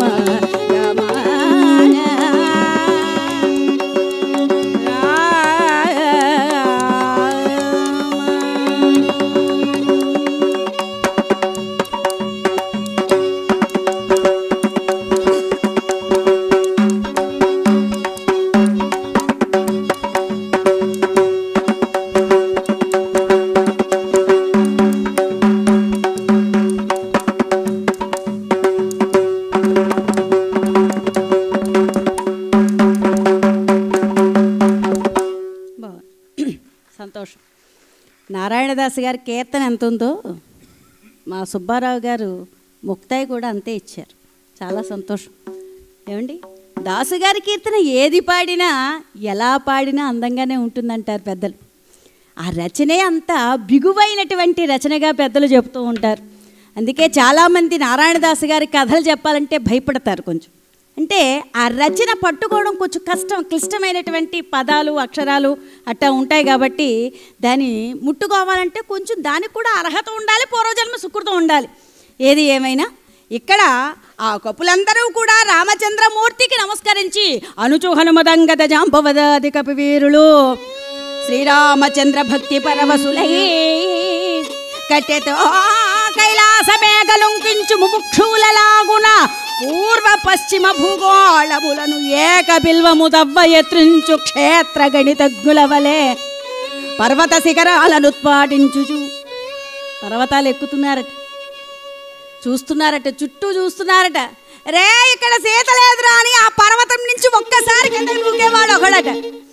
సంతోషం. నారాయణదాస్ గారి కీర్తన ఎంత ఉందో మా సుబ్బారావు గారు ముక్తాయి కూడా అంతే ఇచ్చారు. చాలా సంతోషం. ఏమండి, దాసు గారి కీర్తన ఏది పాడినా ఎలా పాడినా అందంగానే ఉంటుందంటారు పెద్దలు. ఆ రచనే అంత బిగువైనటువంటి రచనగా పెద్దలు చెబుతూ ఉంటారు. అందుకే చాలామంది నారాయణదాస్ గారి కథలు చెప్పాలంటే భయపడతారు కొంచెం. అంటే ఆ రచన పట్టుకోవడం కొంచెం క్లిష్టమైనటువంటి పదాలు అక్షరాలు అట్టా ఉంటాయి కాబట్టి దాన్ని ముట్టుకోవాలంటే కొంచెం దానికి కూడా అర్హత ఉండాలి, పూర్వజన్మ సుకృతం ఉండాలి. ఏది ఏమైనా ఇక్కడ ఆ కపులందరూ కూడా రామచంద్రమూర్తికి నమస్కరించి అనుచు హనుమదంగద జాంబవదాది కపివీరులు శ్రీరామచంద్ర భక్తి పరవశులై కట్టెతో కైలాసమేఘలుంకించు ముముక్షులలాగున పూర్వ పశ్చిమ భూగోళములను ఏక బిల్వము దవ్వ ఎత్రించు క్షేత్ర గణితజ్ఞుల వలె పర్వత శిఖరాలను ఉత్పాటించుచు పర్వతాలు ఎక్కుతున్నారట, చూస్తున్నారట, చుట్టూ చూస్తున్నారట. రే ఇక్కడ సీత లేదురా అని ఆ పర్వతం నుంచి ఒక్కసారి కింద నూకేవాడు ఒకడట.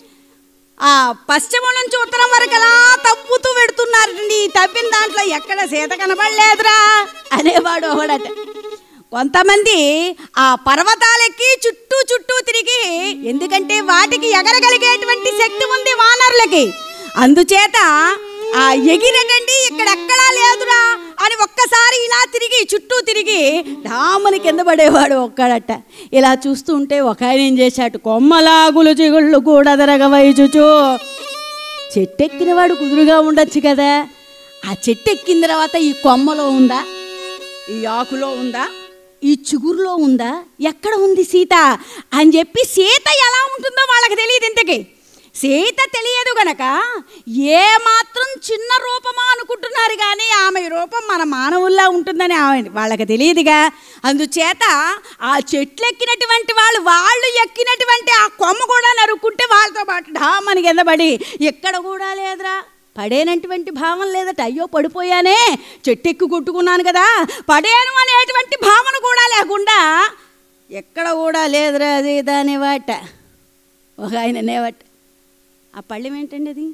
ఆ పశ్చిమం నుంచి ఉత్తరం వరకు అలా తవ్వుతూ పెడుతున్నారటండి. తవ్విన దాంట్లో ఎక్కడ సీత కనబడలేదురా అనేవాడు ఒకడట. కొంతమంది ఆ పర్వతాలెక్కి చుట్టూ చుట్టూ తిరిగి, ఎందుకంటే వాటికి ఎగరగలిగేటువంటి శక్తి ఉంది వానరులకి, అందుచేత ఆ ఎగిరగండి ఇక్కడెక్కడా లేదురా అని ఒక్కసారి ఇలా తిరిగి చుట్టూ తిరిగి డాముని కింద పడేవాడు ఒక్కడట. ఇలా చూస్తూ ఉంటే ఒక ఆయన ఏం చేశాడు, కొమ్మలాగులు చిగుళ్ళు కూడా తిరగవైచుచు. చెట్టెక్కినవాడు కుదురుగా ఉండొచ్చు కదా, ఆ చెట్టెక్కిన తర్వాత ఈ కొమ్మలో ఉందా, ఈ ఆకులో ఉందా, ఈ చిగురులో ఉందా, ఎక్కడ ఉంది సీత అని చెప్పి సీత ఎలా ఉంటుందో వాళ్ళకి తెలియదు. ఇంతకీ సీత తెలియదు గనక ఏమాత్రం చిన్న రూపమా అనుకుంటున్నారు కానీ ఆమె రూపం మన మానవుల్లా ఉంటుందని వాళ్ళకి తెలియదుగా. అందుచేత ఆ చెట్లు ఎక్కినటువంటి వాళ్ళు ఎక్కినటువంటి ఆ కొమ్మ కూడా నరుక్కుంటే వాళ్ళతో పాటు ఢామని కింద పడి ఎక్కడ కూడా లేదురా, పడేనటువంటి భావం లేదట. అయ్యో పడిపోయానే, చెట్టెక్కి కొట్టుకున్నాను కదా, పడేను అనేటువంటి భావన కూడా లేకుండా ఎక్కడ కూడా లేదురా అది దాని వాట ఒక ఆయన నేవట. ఆ పళ్ళెం ఏంటండి అది,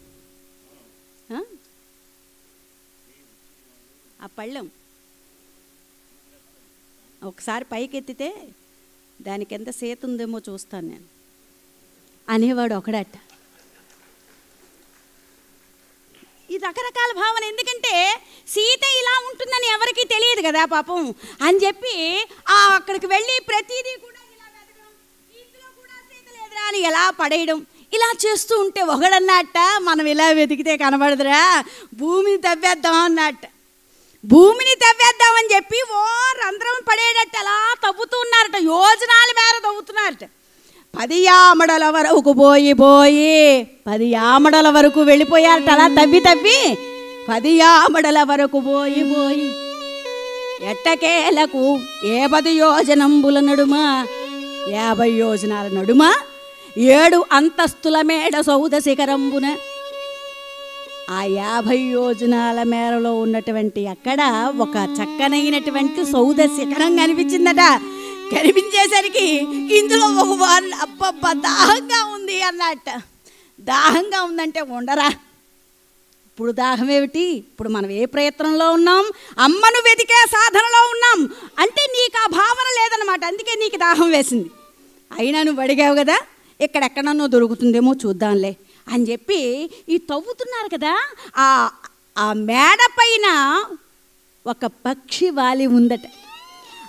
ఆ పళ్ళెం ఒకసారి పైకి ఎత్తితే దానికి ఎంత సీత ఉందేమో చూస్తాను నేను అనేవాడు ఒకడట. ఈ రకరకాల భావన, ఎందుకంటే సీత ఇలా ఉంటుందని ఎవరికీ తెలియదు కదా పాపం అని చెప్పి అక్కడికి వెళ్ళి ప్రతిదీ కూడా ఇలా వెతకడం, ఇందులో కూడా సీత లేదురా అని ఎలా పడేయడం, ఇలా చేస్తూ ఉంటే ఒకడన్నట్ట మనం ఇలా వెతికితే కనబడదురా, భూమిని తవ్వేద్దాం అన్నట్ట. భూమిని తవ్వేద్దామని చెప్పి రంధ్రం పడేటట్టు అలా తవ్వుతూ ఉన్నారట, యోజనాల మేర తవ్వుతున్నారట. 10 ఆమడల వరకు పోయి 10 ఆమడల వరకు వెళ్ళిపోయారట. అలా తవ్వి 10 ఆమడల వరకు పోయి ఎట్టకేలకు 50 యోజనంబుల నడుమ 50 యోజనాల నడుమ 7 అంతస్తుల మేడ సౌద శిఖరంబున ఆ 50 యోజనాల మేరలో ఉన్నటువంటి అక్కడ ఒక చక్కనైనటువంటి సౌద శిఖరం కనిపించిందట. కనిపించేసరికి ఇందులో ఒక అబ్బబ్బా దాహంగా ఉంది అన్నట్ట. దాహంగా ఉందంటే ఉండరా, ఇప్పుడు దాహం ఏమిటి, ఇప్పుడు మనం ఏ ప్రయత్నంలో ఉన్నాం, అమ్మను వెతికే సాధనలో ఉన్నాం అంటే నీకు ఆ భావన లేదనమాట. అందుకే నీకు దాహం వేసింది. అయినా నువ్వు అడిగావు కదా, ఎక్కడెక్కడన్నో దొరుకుతుందేమో చూద్దాంలే అని చెప్పి ఈ తవ్వుతున్నారు కదా. ఆ మేడ పైన ఒక పక్షి వాలి ఉందట.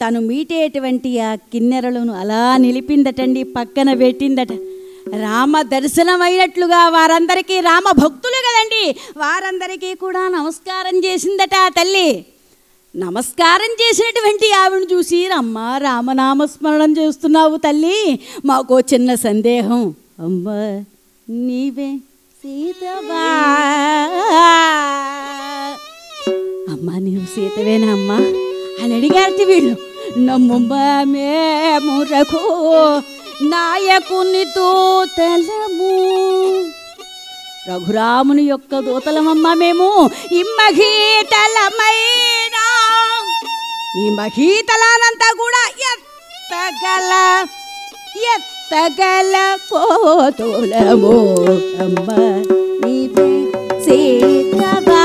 తను మీటేటువంటి ఆ కిన్నెరలను అలా నిలిపిందటండి, పక్కన పెట్టిందట. రామ దర్శనమైనట్లుగా వారందరికీ, రామ భక్తులు కదండి, వారందరికీ కూడా నమస్కారం చేసిందట ఆ తల్లి. నమస్కారం చేసినటువంటి ఆవిడను చూసి, అమ్మా రామనామస్మరణం చేస్తున్నావు తల్లి, మాకో చిన్న సందేహం. అమ్మా నీవే సీతవా? అమ్మా నీవు సీతవేనా అమ్మా అని అడిగారు వీళ్ళు. నమ్ముమ్మా మేము రఘు నాయకుని దూతలము, రఘురాముని యొక్క దూతలమమ్మా మేము. ఇమ్మహీతలమైనా, ఈ మహీతలానంతా కూడా ఎత్తగల కోతులము. అమ్మ నీవే సీతవా?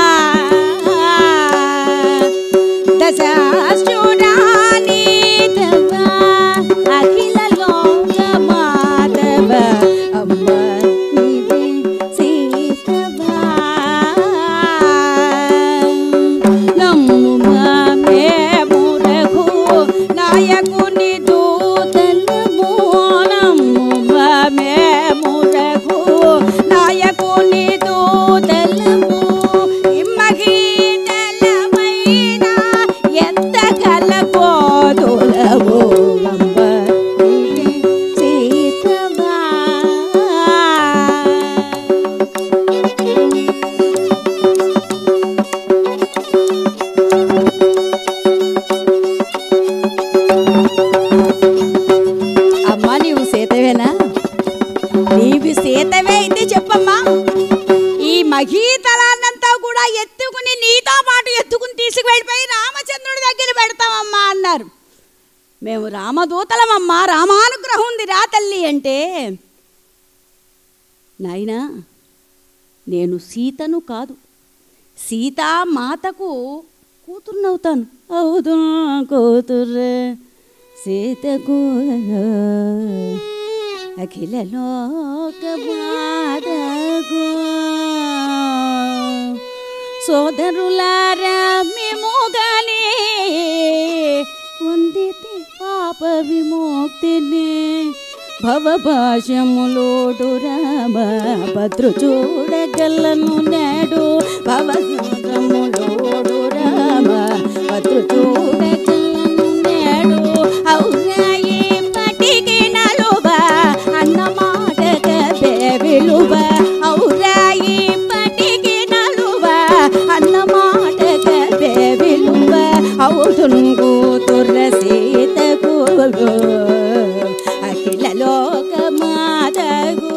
దశాశ్రురాణి తవా అఖిల లోక మాధవ. అమ్మ నీవే సీతవా? నమ్ముమా మేము రఘు నాయకుని దూతలము. నమ్ముమా మేము రఘు నాయకుని దూతలము. ఇమ్మహీతలమైన ఎత్తగల కోతులము. అమ్మ నీవే సీతవా? అమ్మా నీవు సీతవేనా? నీవు సీతవే అయితే చెప్పమ్మా, ఈ మహీతలాన్నంతా కూడా ఎత్తుకుని నీతో పాటు ఎత్తుకుని తీసుకువెళ్ళిపోయి రామచంద్రుడి దగ్గర పెడతామమ్మా అన్నారు. మేము రామదూతలమమ్మా, రామానుగ్రహం ఉంది రా తల్లి అంటే, నాయనా నేను సీతను కాదు, సీతామాతకు కూతుర్నవుతాను. అవుదు కూతుర్రే సీతకు అఖిల లోక మాతకు. సోదరులారా మేము గాని పొందితే పాప విముక్తిని. భవభాషములోడు రామ భద్రు చూడగలను నేడు. భవభాషములోడు రామ భద్రు చూడగలను నేడు. ఔరాయి పటికి నలువ అన్నమాట కదే విలువ. ఔరాయి పటికి నలువ అన్నమాట కదే విలువ. అవుతును కూతుర్ర సీతకు అఖిల లోక మాతకు.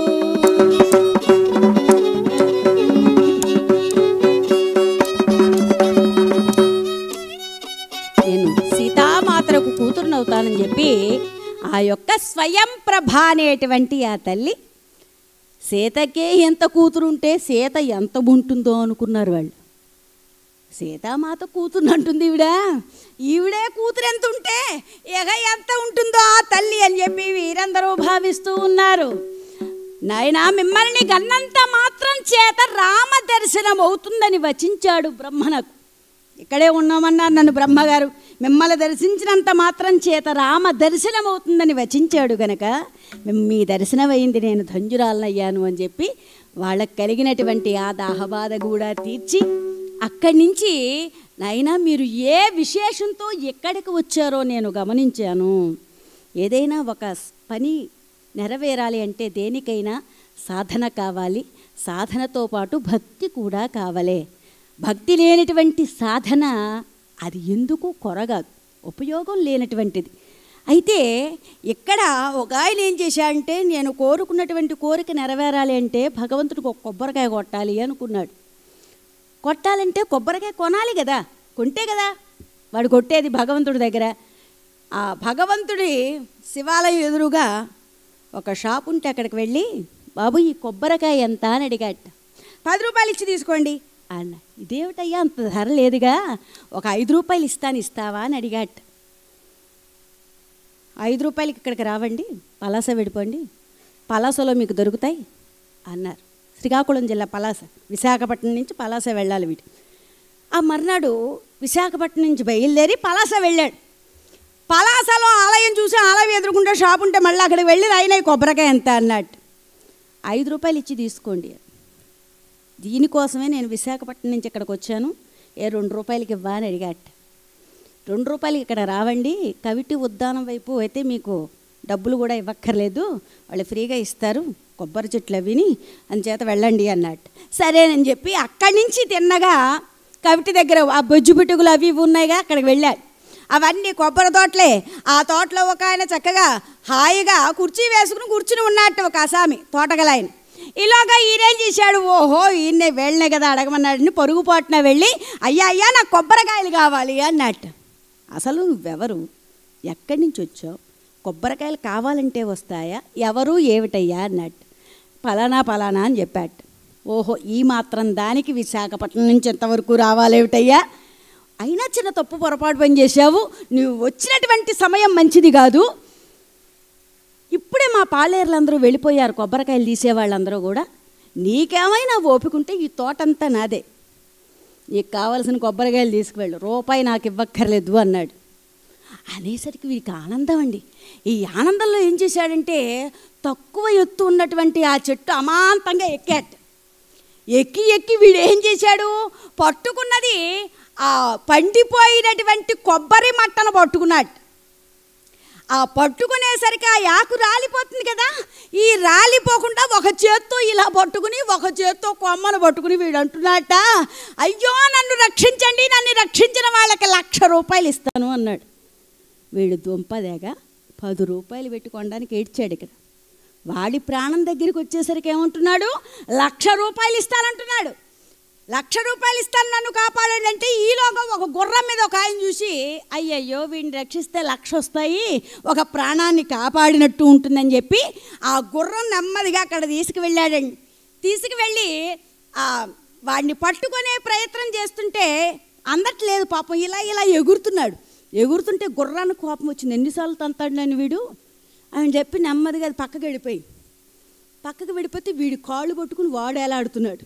నేను సీతామాతకు కూతురునవుతానని చెప్పి ఆ యొక్క స్వయం ప్రభ అనేటువంటి ఆ తల్లి, సీతకే ఎంత కూతురుంటే సీత ఎంత ఉంటుందో అనుకున్నారు వాళ్ళు. సీతామాత కూతురు అంటుంది ఈవిడే కూతురు ఎంత ఉంటే ఇక ఎంత ఉంటుందో ఆ తల్లి అని చెప్పి వీరందరూ భావిస్తూ ఉన్నారు. నాయనా మిమ్మల్ని గన్నంత మాత్రం చేత రామ దర్శనం అవుతుందని వచించాడు బ్రహ్మనకు. ఇక్కడే ఉన్నామన్నారు నన్ను బ్రహ్మగారు, మిమ్మల్ని దర్శించినంత మాత్రం చేత రామ దర్శనం అవుతుందని వచించాడు గనక మీ దర్శనం అయింది, నేను ధన్యురాలనయ్యాను అని చెప్పి వాళ్ళకి కలిగినటువంటి ఆ దాహబాధ కూడా తీర్చి అక్కడి నుంచి, నాయనా మీరు ఏ విశేషంతో ఎక్కడికి వచ్చారో నేను గమనించాను. ఏదైనా ఒక పని నెరవేరాలి అంటే దేనికైనా సాధన కావాలి, సాధనతో పాటు భక్తి కూడా కావాలి. భక్తి లేనటువంటి సాధన అది ఎందుకు కొరగాదు, ఉపయోగం లేనటువంటిది. అయితే ఇక్కడ ఒక ఆయన ఏం చేశాడంటే, నేను కోరుకున్నటువంటి కోరిక నెరవేరాలి అంటే భగవంతుడికి ఒక కొబ్బరికాయ కొట్టాలి అనుకున్నాడు. కొట్టాలంటే కొబ్బరికాయ కొనాలి కదా, కొంటే కదా వాడు కొట్టేది భగవంతుడి దగ్గర. ఆ భగవంతుడి శివాలయం ఎదురుగా ఒక షాప్ ఉంటే అక్కడికి వెళ్ళి, బాబు ఈ కొబ్బరికాయ ఎంత అని అడిగాట. 10 రూపాయలు ఇచ్చి తీసుకోండి అన్న. ఇదేమిటయ్యా అంత ధర లేదుగా, ఒక 5 రూపాయలు ఇస్తావా అని అడిగాట. 5 రూపాయలకి ఇక్కడికి రావండి, పలాస వెళ్ళిపోండి, పలాసలో మీకు దొరుకుతాయి అన్నారు. శ్రీకాకుళం జిల్లా పలాస, విశాఖపట్నం నుంచి పలాస వెళ్ళాలి వీటి. ఆ మర్నాడు విశాఖపట్నం నుంచి బయలుదేరి పలాస వెళ్ళాడు. పలాసలో ఆలయం చూసి ఆలయం ఎదురుకుంటే షాప్ ఉంటే మళ్ళీ అక్కడికి వెళ్ళి అయినాయి కొబ్బరికాయ ఎంత అన్నట్టు. 5 రూపాయలు ఇచ్చి తీసుకోండి. దీనికోసమే నేను విశాఖపట్నం నుంచి ఇక్కడికి వచ్చాను. 2 రూపాయలకి ఇవ్వా అని అడిగాట. 2 రూపాయలకి ఇక్కడ రావండి, కవిటి ఉద్యానం వైపు అయితే మీకు డబ్బులు కూడా ఇవ్వక్కర్లేదు, వాళ్ళు ఫ్రీగా ఇస్తారు కొబ్బరి చెట్లు అవిని, అందుచేత వెళ్ళండి అన్నట్టు. సరేనని చెప్పి అక్కడి నుంచి తిన్నగా కవిటి దగ్గర ఆ బొజ్జు పిటుకులు అవి ఇవి ఉన్నాయిగా, అక్కడికి వెళ్ళాడు. అవన్నీ కొబ్బరి తోటలే. ఆ తోటలో ఒక ఆయన చక్కగా హాయిగా కుర్చీ వేసుకుని కూర్చుని ఉన్నట్టు ఒక అసామి తోటగలాయన. ఇలాగా ఈయనేం చేశాడు, ఓహో ఈయన్నే వెళ్ళినే కదా అడగమన్నాడని పరుగుపాటున వెళ్ళి అయ్యా నాకు కొబ్బరికాయలు కావాలి అన్నట్టు. అసలు నువ్వెవరు, ఎక్కడి నుంచి వచ్చావు, కొబ్బరికాయలు కావాలంటే వస్తాయా, ఎవరు ఏమిటయ్యా అన్నట్టు. పలానా అని చెప్పాడు. ఓహో ఈ మాత్రం దానికి విశాఖపట్నం నుంచి ఎంతవరకు రావాలేమిటయ్యా, అయినా చిన్న తప్పు పొరపాటు పని చేశావు, నువ్వు వచ్చినటువంటి సమయం మంచిది కాదు. ఇప్పుడే మా పాలేర్లందరూ వెళ్ళిపోయారు, కొబ్బరికాయలు తీసేవాళ్ళందరూ కూడా. నీకేమైనా ఓపికంటే ఈ తోటంతా నాదే, నీకు కావాల్సిన కొబ్బరికాయలు తీసుకువెళ్ళు, రూపాయి నాకు ఇవ్వక్కర్లేదు అన్నాడు. అనేసరికి వీడికి ఆనందం అండి. ఈ ఆనందంలో ఏం చేశాడంటే తక్కువ ఎత్తు ఉన్నటువంటి ఆ చెట్టు అమాంతంగా ఎక్కాడు. ఎక్కి వీడు ఏం చేశాడు, పట్టుకున్నది ఆ పండిపోయినటువంటి కొబ్బరి మట్టను పట్టుకున్నాడు. ఆ పట్టుకునేసరికి ఆ ఆకు రాలిపోతుంది కదా, ఈ రాలిపోకుండా ఒక చేత్తో ఇలా పట్టుకుని ఒక చేత్తో కొమ్మను పట్టుకుని వీడు అంటున్నట్ట, అయ్యో నన్ను రక్షించండి, నన్ను రక్షించిన వాళ్ళకి 1,00,000 రూపాయలు ఇస్తాను అన్నాడు. వీడు దుంపదేగా 10 రూపాయలు పెట్టుకోవడానికి ఏడ్చాడు. ఇక్కడ వాడి ప్రాణం దగ్గరికి వచ్చేసరికి ఏమంటున్నాడు, 1,00,000 రూపాయలు ఇస్తానంటున్నాడు. 1,00,000 రూపాయలు ఇస్తాను నన్ను కాపాడండి అంటే, ఈలోగా ఒక గుర్రం మీద ఒక ఆయన చూసి అయ్యయ్యో వీడిని రక్షిస్తే 1,00,000 వస్తాయి, ఒక ప్రాణాన్ని కాపాడినట్టు ఉంటుందని చెప్పి ఆ గుర్రం నెమ్మదిగా అక్కడ తీసుకువెళ్ళాడండి. తీసుకువెళ్ళి వాడిని పట్టుకునే ప్రయత్నం చేస్తుంటే అందట్లేదు పాపం, ఇలా ఎగురుతున్నాడు. ఎగురుతుంటే గుర్రానికి కోపం వచ్చింది, ఎన్నిసార్లు తంతాడు నన్ను వీడు అని చెప్పి నెమ్మదిగా అది పక్కకి వెళ్ళిపోతే వీడి కాళ్ళు పట్టుకుని వాడు ఎలాడుతున్నాడు.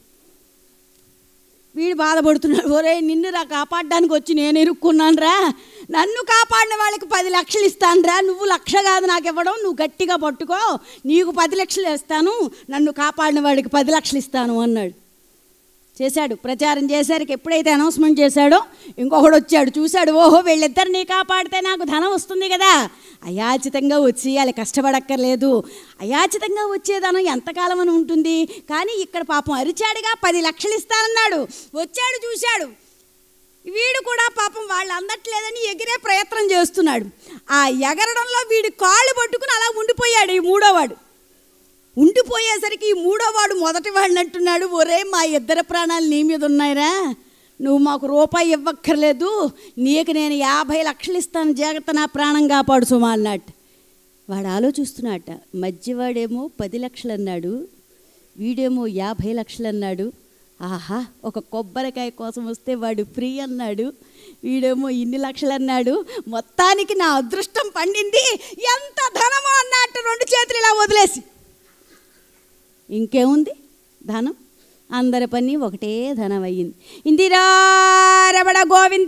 వీడు బాధపడుతున్నాడు, ఒరే నిన్ను కాపాడడానికి వచ్చి నేను ఇరుక్కున్నాను రా, నన్ను కాపాడిన వాళ్ళకి 10 లక్షలు ఇస్తాను రా, నువ్వు 1,00,000 కాదు నాకు ఇవ్వడం, నువ్వు గట్టిగా పట్టుకో, నీకు 10 లక్షలు ఇస్తాను, నన్ను కాపాడిన వాడికి 10 లక్షలు ఇస్తాను అన్నాడు. చేశాడు, ప్రచారం చేశారు. ఎప్పుడైతే అనౌన్స్మెంట్ చేశాడో ఇంకొకడు వచ్చాడు, చూశాడు, ఓహో వీళ్ళిద్దరినీ కాపాడితే నాకు ధనం వస్తుంది కదా, అయాచితంగా వచ్చేయాలి, కష్టపడక్కర్లేదు, అయాచితంగా వచ్చే ధనం ఎంతకాలం అని ఉంటుంది, కానీ ఇక్కడ పాపం అరిచాడుగా 10 లక్షలు ఇస్తానన్నాడు. వచ్చాడు, చూశాడు, వీడు కూడా పాపం వాళ్ళు అందట్లేదని ఎగిరే ప్రయత్నం చేస్తున్నాడు. ఆ ఎగరడంలో వీడి కాళ్ళు పట్టుకుని అలా ఉండిపోయాడు. ఈ మూడోవాడు ఉండిపోయేసరికి ఈ మూడోవాడు మొదటి వాడిని అంటున్నాడు, ఒరే మా ఇద్దరి ప్రాణాలు నీ మీద ఉన్నాయిరా, నువ్వు మాకు రూపాయి ఇవ్వక్కర్లేదు, నీకు నేను 50 లక్షలు ఇస్తాను, జాగ్రత్త నా ప్రాణం కాపాడు సుమా అన్నట్టు. వాడు ఆలోచిస్తున్నట్ట, మధ్యవాడేమో 10 లక్షలు అన్నాడు, వీడేమో 50 లక్షలు అన్నాడు. ఆహా ఒక కొబ్బరికాయ కోసం వస్తే వాడు ఫ్రీ అన్నాడు, వీడేమో ఇన్ని లక్షలు అన్నాడు, మొత్తానికి నా అదృష్టం పండింది, ఎంత ధనమో అన్నట్టు 2 చేతులు ఇలా వదిలేసి, ఇంకేముంది ధనం, అందరి పని ఒకటే ధనం అయ్యింది. ఇందిరారమణ గోవింద,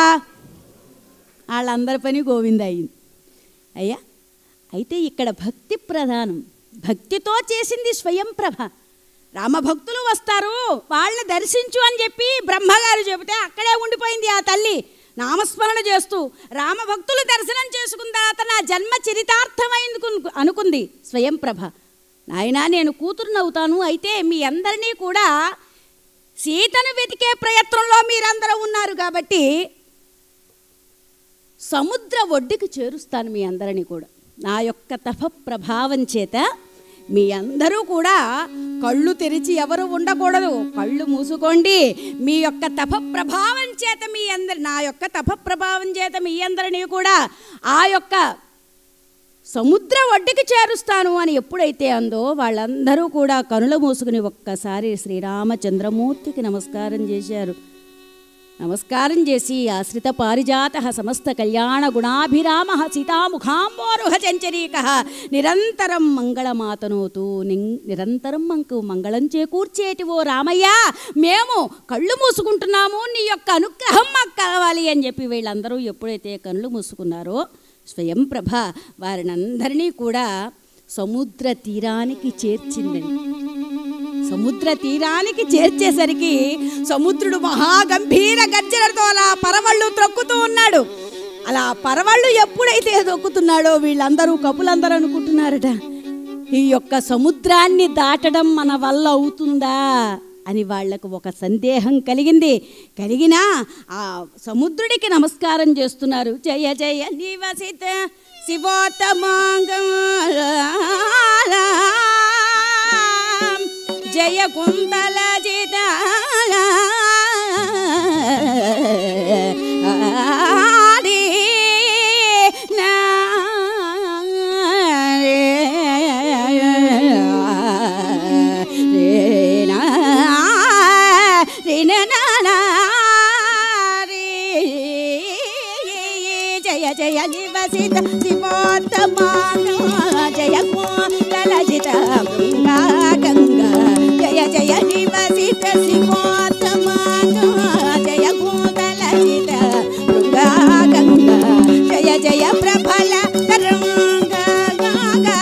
వాళ్ళందరి పని గోవింద అయ్యింది. అయ్యా అయితే ఇక్కడ భక్తి ప్రధానం, భక్తితో చేసింది స్వయం ప్రభ. రామభక్తులు వస్తారు వాళ్ళని దర్శించు అని చెప్పి బ్రహ్మగారు చెబితే అక్కడే ఉండిపోయింది ఆ తల్లి నామస్మరణ చేస్తూ. రామభక్తులు దర్శనం చేసుకున్న తర్వాత నా జన్మ చరితార్థమైంది అనుకుంది స్వయం ప్రభ. నాయనా నేను కూతురునవుతాను, అయితే మీ అందరినీ కూడా సీతను వెతికే ప్రయత్నంలో మీరందరూ ఉన్నారు కాబట్టి సముద్ర ఒడ్డుకి చేరుస్తాను మీ అందరినీ కూడా. నా యొక్క తప ప్రభావం చేత మీ అందరూ కూడా కళ్ళు తెరిచి ఎవరు ఉండకూడదు, కళ్ళు మూసుకోండి. మీ యొక్క తప ప్రభావం చేత నా యొక్క తప ప్రభావం చేత మీ అందరినీ కూడా ఆ యొక్క సముద్ర ఒడ్డుకి చేరుస్తాను అని ఎప్పుడైతే అందో వాళ్ళందరూ కూడా కనుల మూసుకుని ఒక్కసారి శ్రీరామచంద్రమూర్తికి నమస్కారం చేశారు. నమస్కారం చేసి ఆశ్రిత పారిజాత సమస్త కళ్యాణ గుణాభిరామ సీతాముఖాంబోరుహ చంచరీక నిరంతరం మంగళమాతనోతూ నిరంతరం మనకు మంగళం చేకూర్చేటి ఓ రామయ్య, మేము కళ్ళు మూసుకుంటున్నాము, నీ యొక్క అనుగ్రహం మాకు కావాలి అని చెప్పి వీళ్ళందరూ ఎప్పుడైతే కళ్ళు మూసుకున్నారో స్వయం ప్రభ వారినందరినీ కూడా సముద్ర తీరానికి చేర్చిందండి. సముద్ర తీరానికి చేర్చేసరికి సముద్రుడు మహాగంభీర గర్జనతో అలా పరవళ్ళు త్రొక్కుతూ ఉన్నాడు. అలా పరవళ్ళు ఎప్పుడైతే తొక్కుతున్నాడో వీళ్ళందరూ కపులందరూ అనుకుంటున్నారట, ఈ యొక్క సముద్రాన్ని దాటడం మన వల్ల అవుతుందా అని వాళ్లకు ఒక సందేహం కలిగినా ఆ సముద్రుడికి నమస్కారం చేస్తున్నారు. జయ జయ నివసిత శివోత్తమాంగం జయ కుంతల జిత జయ నివసిత శివోత్తమాంగ జయ కుంతలజిత గంగా గంగా జయ జయ నివసిత శివోత్తమాంగ జయ కుంతలజిత గంగా గంగా జయ జయ ప్రబల తరంగ గంగా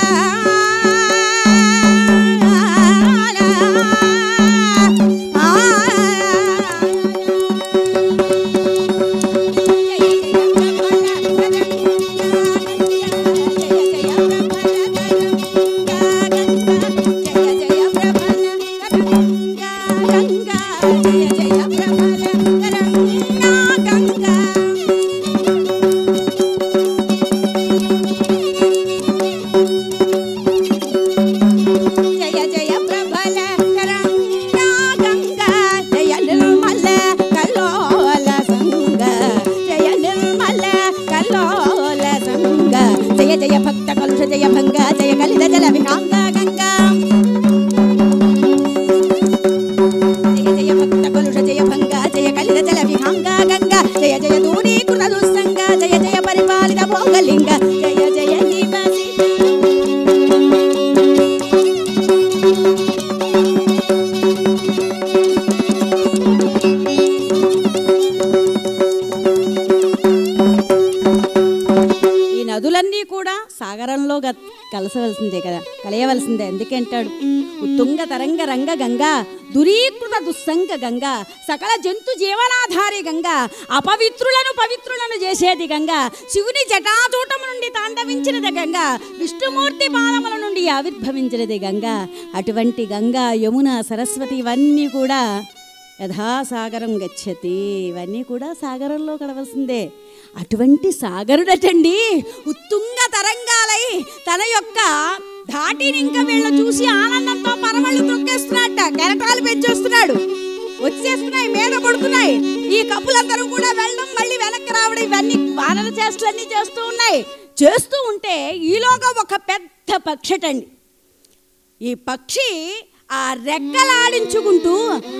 కలసవలసిందే కదా, కలయవలసిందే. ఎందుకంటాడు ఉత్తుంగ తరంగ రంగ గంగా దురీకృత దుస్సంగ గంగా సకల జంతు జీవనాధారి గంగా అపవిత్రులను పవిత్రులను చేసేది గంగా శివుని జటాతూటము నుండి తాండవించినది గంగా విష్ణుమూర్తి పాదముల నుండి ఆవిర్భవించినది గంగా. అటువంటి గంగా యమున సరస్వతి ఇవన్నీ కూడా యథాసాగరం గచ్చతి, ఇవన్నీ కూడా సాగరంలో కలవలసిందే. అటువంటి సాగరుడటండి ఉత్తుంగ తరంగాలై తన యొక్క ధాటిని ఇంకా వీళ్ళ చూసి ఆనందంతో పరవళ్ళు తొక్కేస్తున్నట్ట, కెరటాలు పెంచేస్తున్నాడు, వచ్చేస్తున్నాయి, మీద పడుతున్నాయి. ఈ కప్పులందరూ కూడా వెళ్ళడం మళ్ళీ వెనక్కి రావడం ఇవన్నీ వానర చేష్టలన్నీ చేస్తూ ఉన్నాయి. చేస్తూ ఉంటే ఈలోగా ఒక పెద్ద పక్షటండి. ఈ పక్షి ఆ రెక్కలాడించుకుంటూ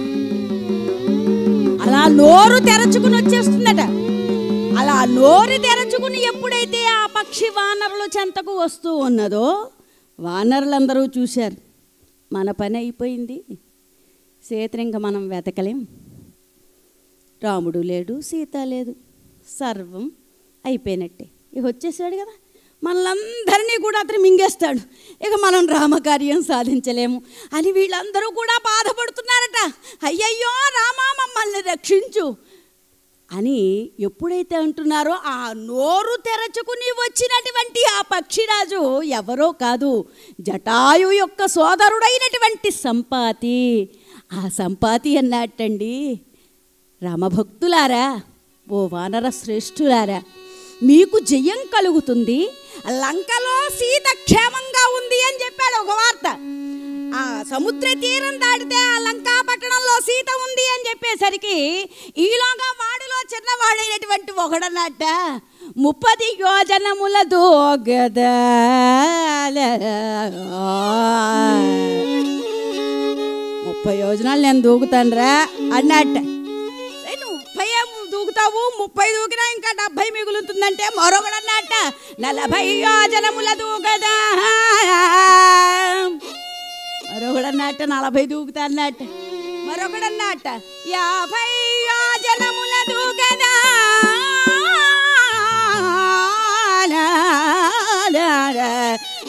అలా నోరు తెరచుకుని వచ్చేస్తుందట. అలా నోరు తెరచుకుని ఎప్పుడైతే ఆ పక్షి వానరుల చెంతకు వస్తూ ఉన్నదో వానరులందరూ చూశారు, మన పని అయిపోయింది, సీతని ఇంక మనం వెతకలేం, రాముడు లేడు, సీత లేదు, సర్వం అయిపోయినట్టే, ఇక వచ్చేసాడు కదా, మనలందరినీ కూడా అతను మింగేస్తాడు, ఇక మనం రామకార్యం సాధించలేము అని వీళ్ళందరూ కూడా బాధపడుతున్నారట. అయ్యయ్యో రామా మమ్మల్ని రక్షించు అని ఎప్పుడైతే అంటున్నారో ఆ నోరు తెరచుకుని వచ్చినటువంటి ఆ పక్షిరాజు ఎవరో కాదు, జటాయు యొక్క సోదరుడైనటువంటి సంపాతి. ఆ సంపాతి అన్నట్టండి, రామభక్తులారా, ఓ వానర శ్రేష్ఠులారా, మీకు జయం కలుగుతుంది, లంకలో సీత క్షేమంగా ఉంది అని చెప్పాడు ఒక వార్త. ఆ సముద్ర తీరం దాటితే ఆ లంకా పట్టణంలో సీత ఉంది అని చెప్పేసరికి ఈలోగా వాడిలో చిన్నవాడైనటువంటి ఒకడన్నట్ట 30 యోజనముల దూగద 30 యోజనాలు నేను దూకుతానురా అన్నట్ట. నువ్వు 30 దూకుతావు, 30 దూకినా ఇంకా 70 మిగులుతుందంటే మరొకడన్నట్ట 40 యోజనముల దూగదా, మరొకడన్నట్ట 40 దూకుతా అన్నట్ట, మరొకడన్నట్ట 50 యోజనముల దూగదా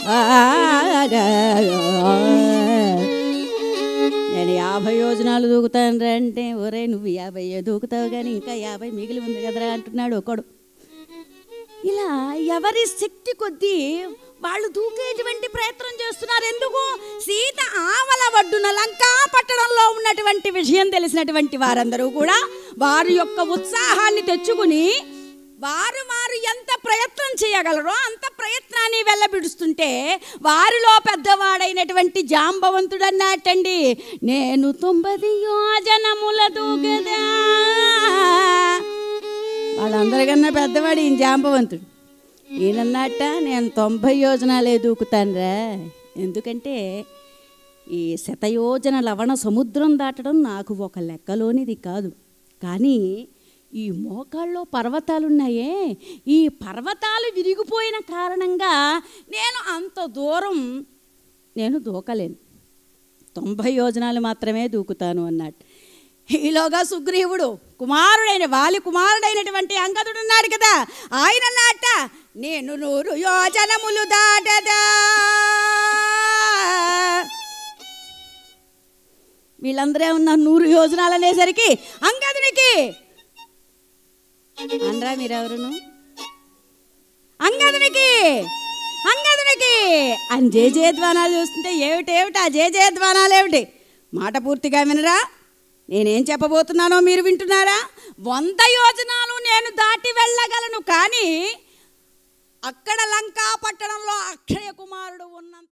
నేను 50 యోజనాలు దూకుతాను రా అంటే, ఒరే నువ్వు 50 దూకుతావు కానీ ఇంకా 50 మిగిలి ఉంది కదరా అంటున్నాడు ఒకడు. ఇలా ఎవరి శక్తి కొద్దీ వాళ్ళు దూకేటువంటి ప్రయత్నం చేస్తున్నారు. ఎందుకు? సీత ఆవల ఒడ్డున లంకా పట్టణంలో ఉన్నటువంటి విషయం తెలిసినటువంటి వారందరూ కూడా వారి యొక్క ఉత్సాహాన్ని తెచ్చుకుని వారు ఎంత ప్రయత్నం చేయగలరో అంత ప్రయత్నాన్ని వెళ్ళబిడుస్తుంటే వారిలో పెద్దవాడైనటువంటి జాంబవంతుడు అన్నట్టండి, నేను 90 యోజనముల దూకదా. వాళ్ళందరికన్నా పెద్దవాడు ఈయన జాంబవంతుడు. ఈయనన్నట్ట నేను 90 యోజనాలే దూకుతానురా. ఎందుకంటే ఈ శతయోజన లవణ సముద్రం దాటడం నాకు ఒక లెక్కలోనిది కాదు. కానీ ఈ మోకాళ్ళలో పర్వతాలున్నాయే, ఈ పర్వతాలు విరిగిపోయిన కారణంగా నేను అంత దూరం దూకలేను, 90 యోజనాలు మాత్రమే దూకుతాను అన్నట్టు. ఈలోగా సుగ్రీవుడు వాలి కుమారుడైనటువంటి అంగదుడు ఉన్నాడు కదా, ఆయన అన్నట్ట నేను 100 యోజనములు దాటదా. వీళ్ళందరే ఉన్నారు 100 యోజనాలు అనేసరికి అంగదుడికి అనరా మీరెవరును అంగదునికి అని జయధ్వానాలు చూస్తుంటే ఏమిటి ఆ జయధ్వానాలు ఏమిటి? మాట పూర్తిగా వినరా, నేనేం చెప్పబోతున్నానో మీరు వింటున్నారా? 100 యోజనాలు నేను దాటి వెళ్ళగలను, కానీ అక్కడ లంకా పట్టణంలో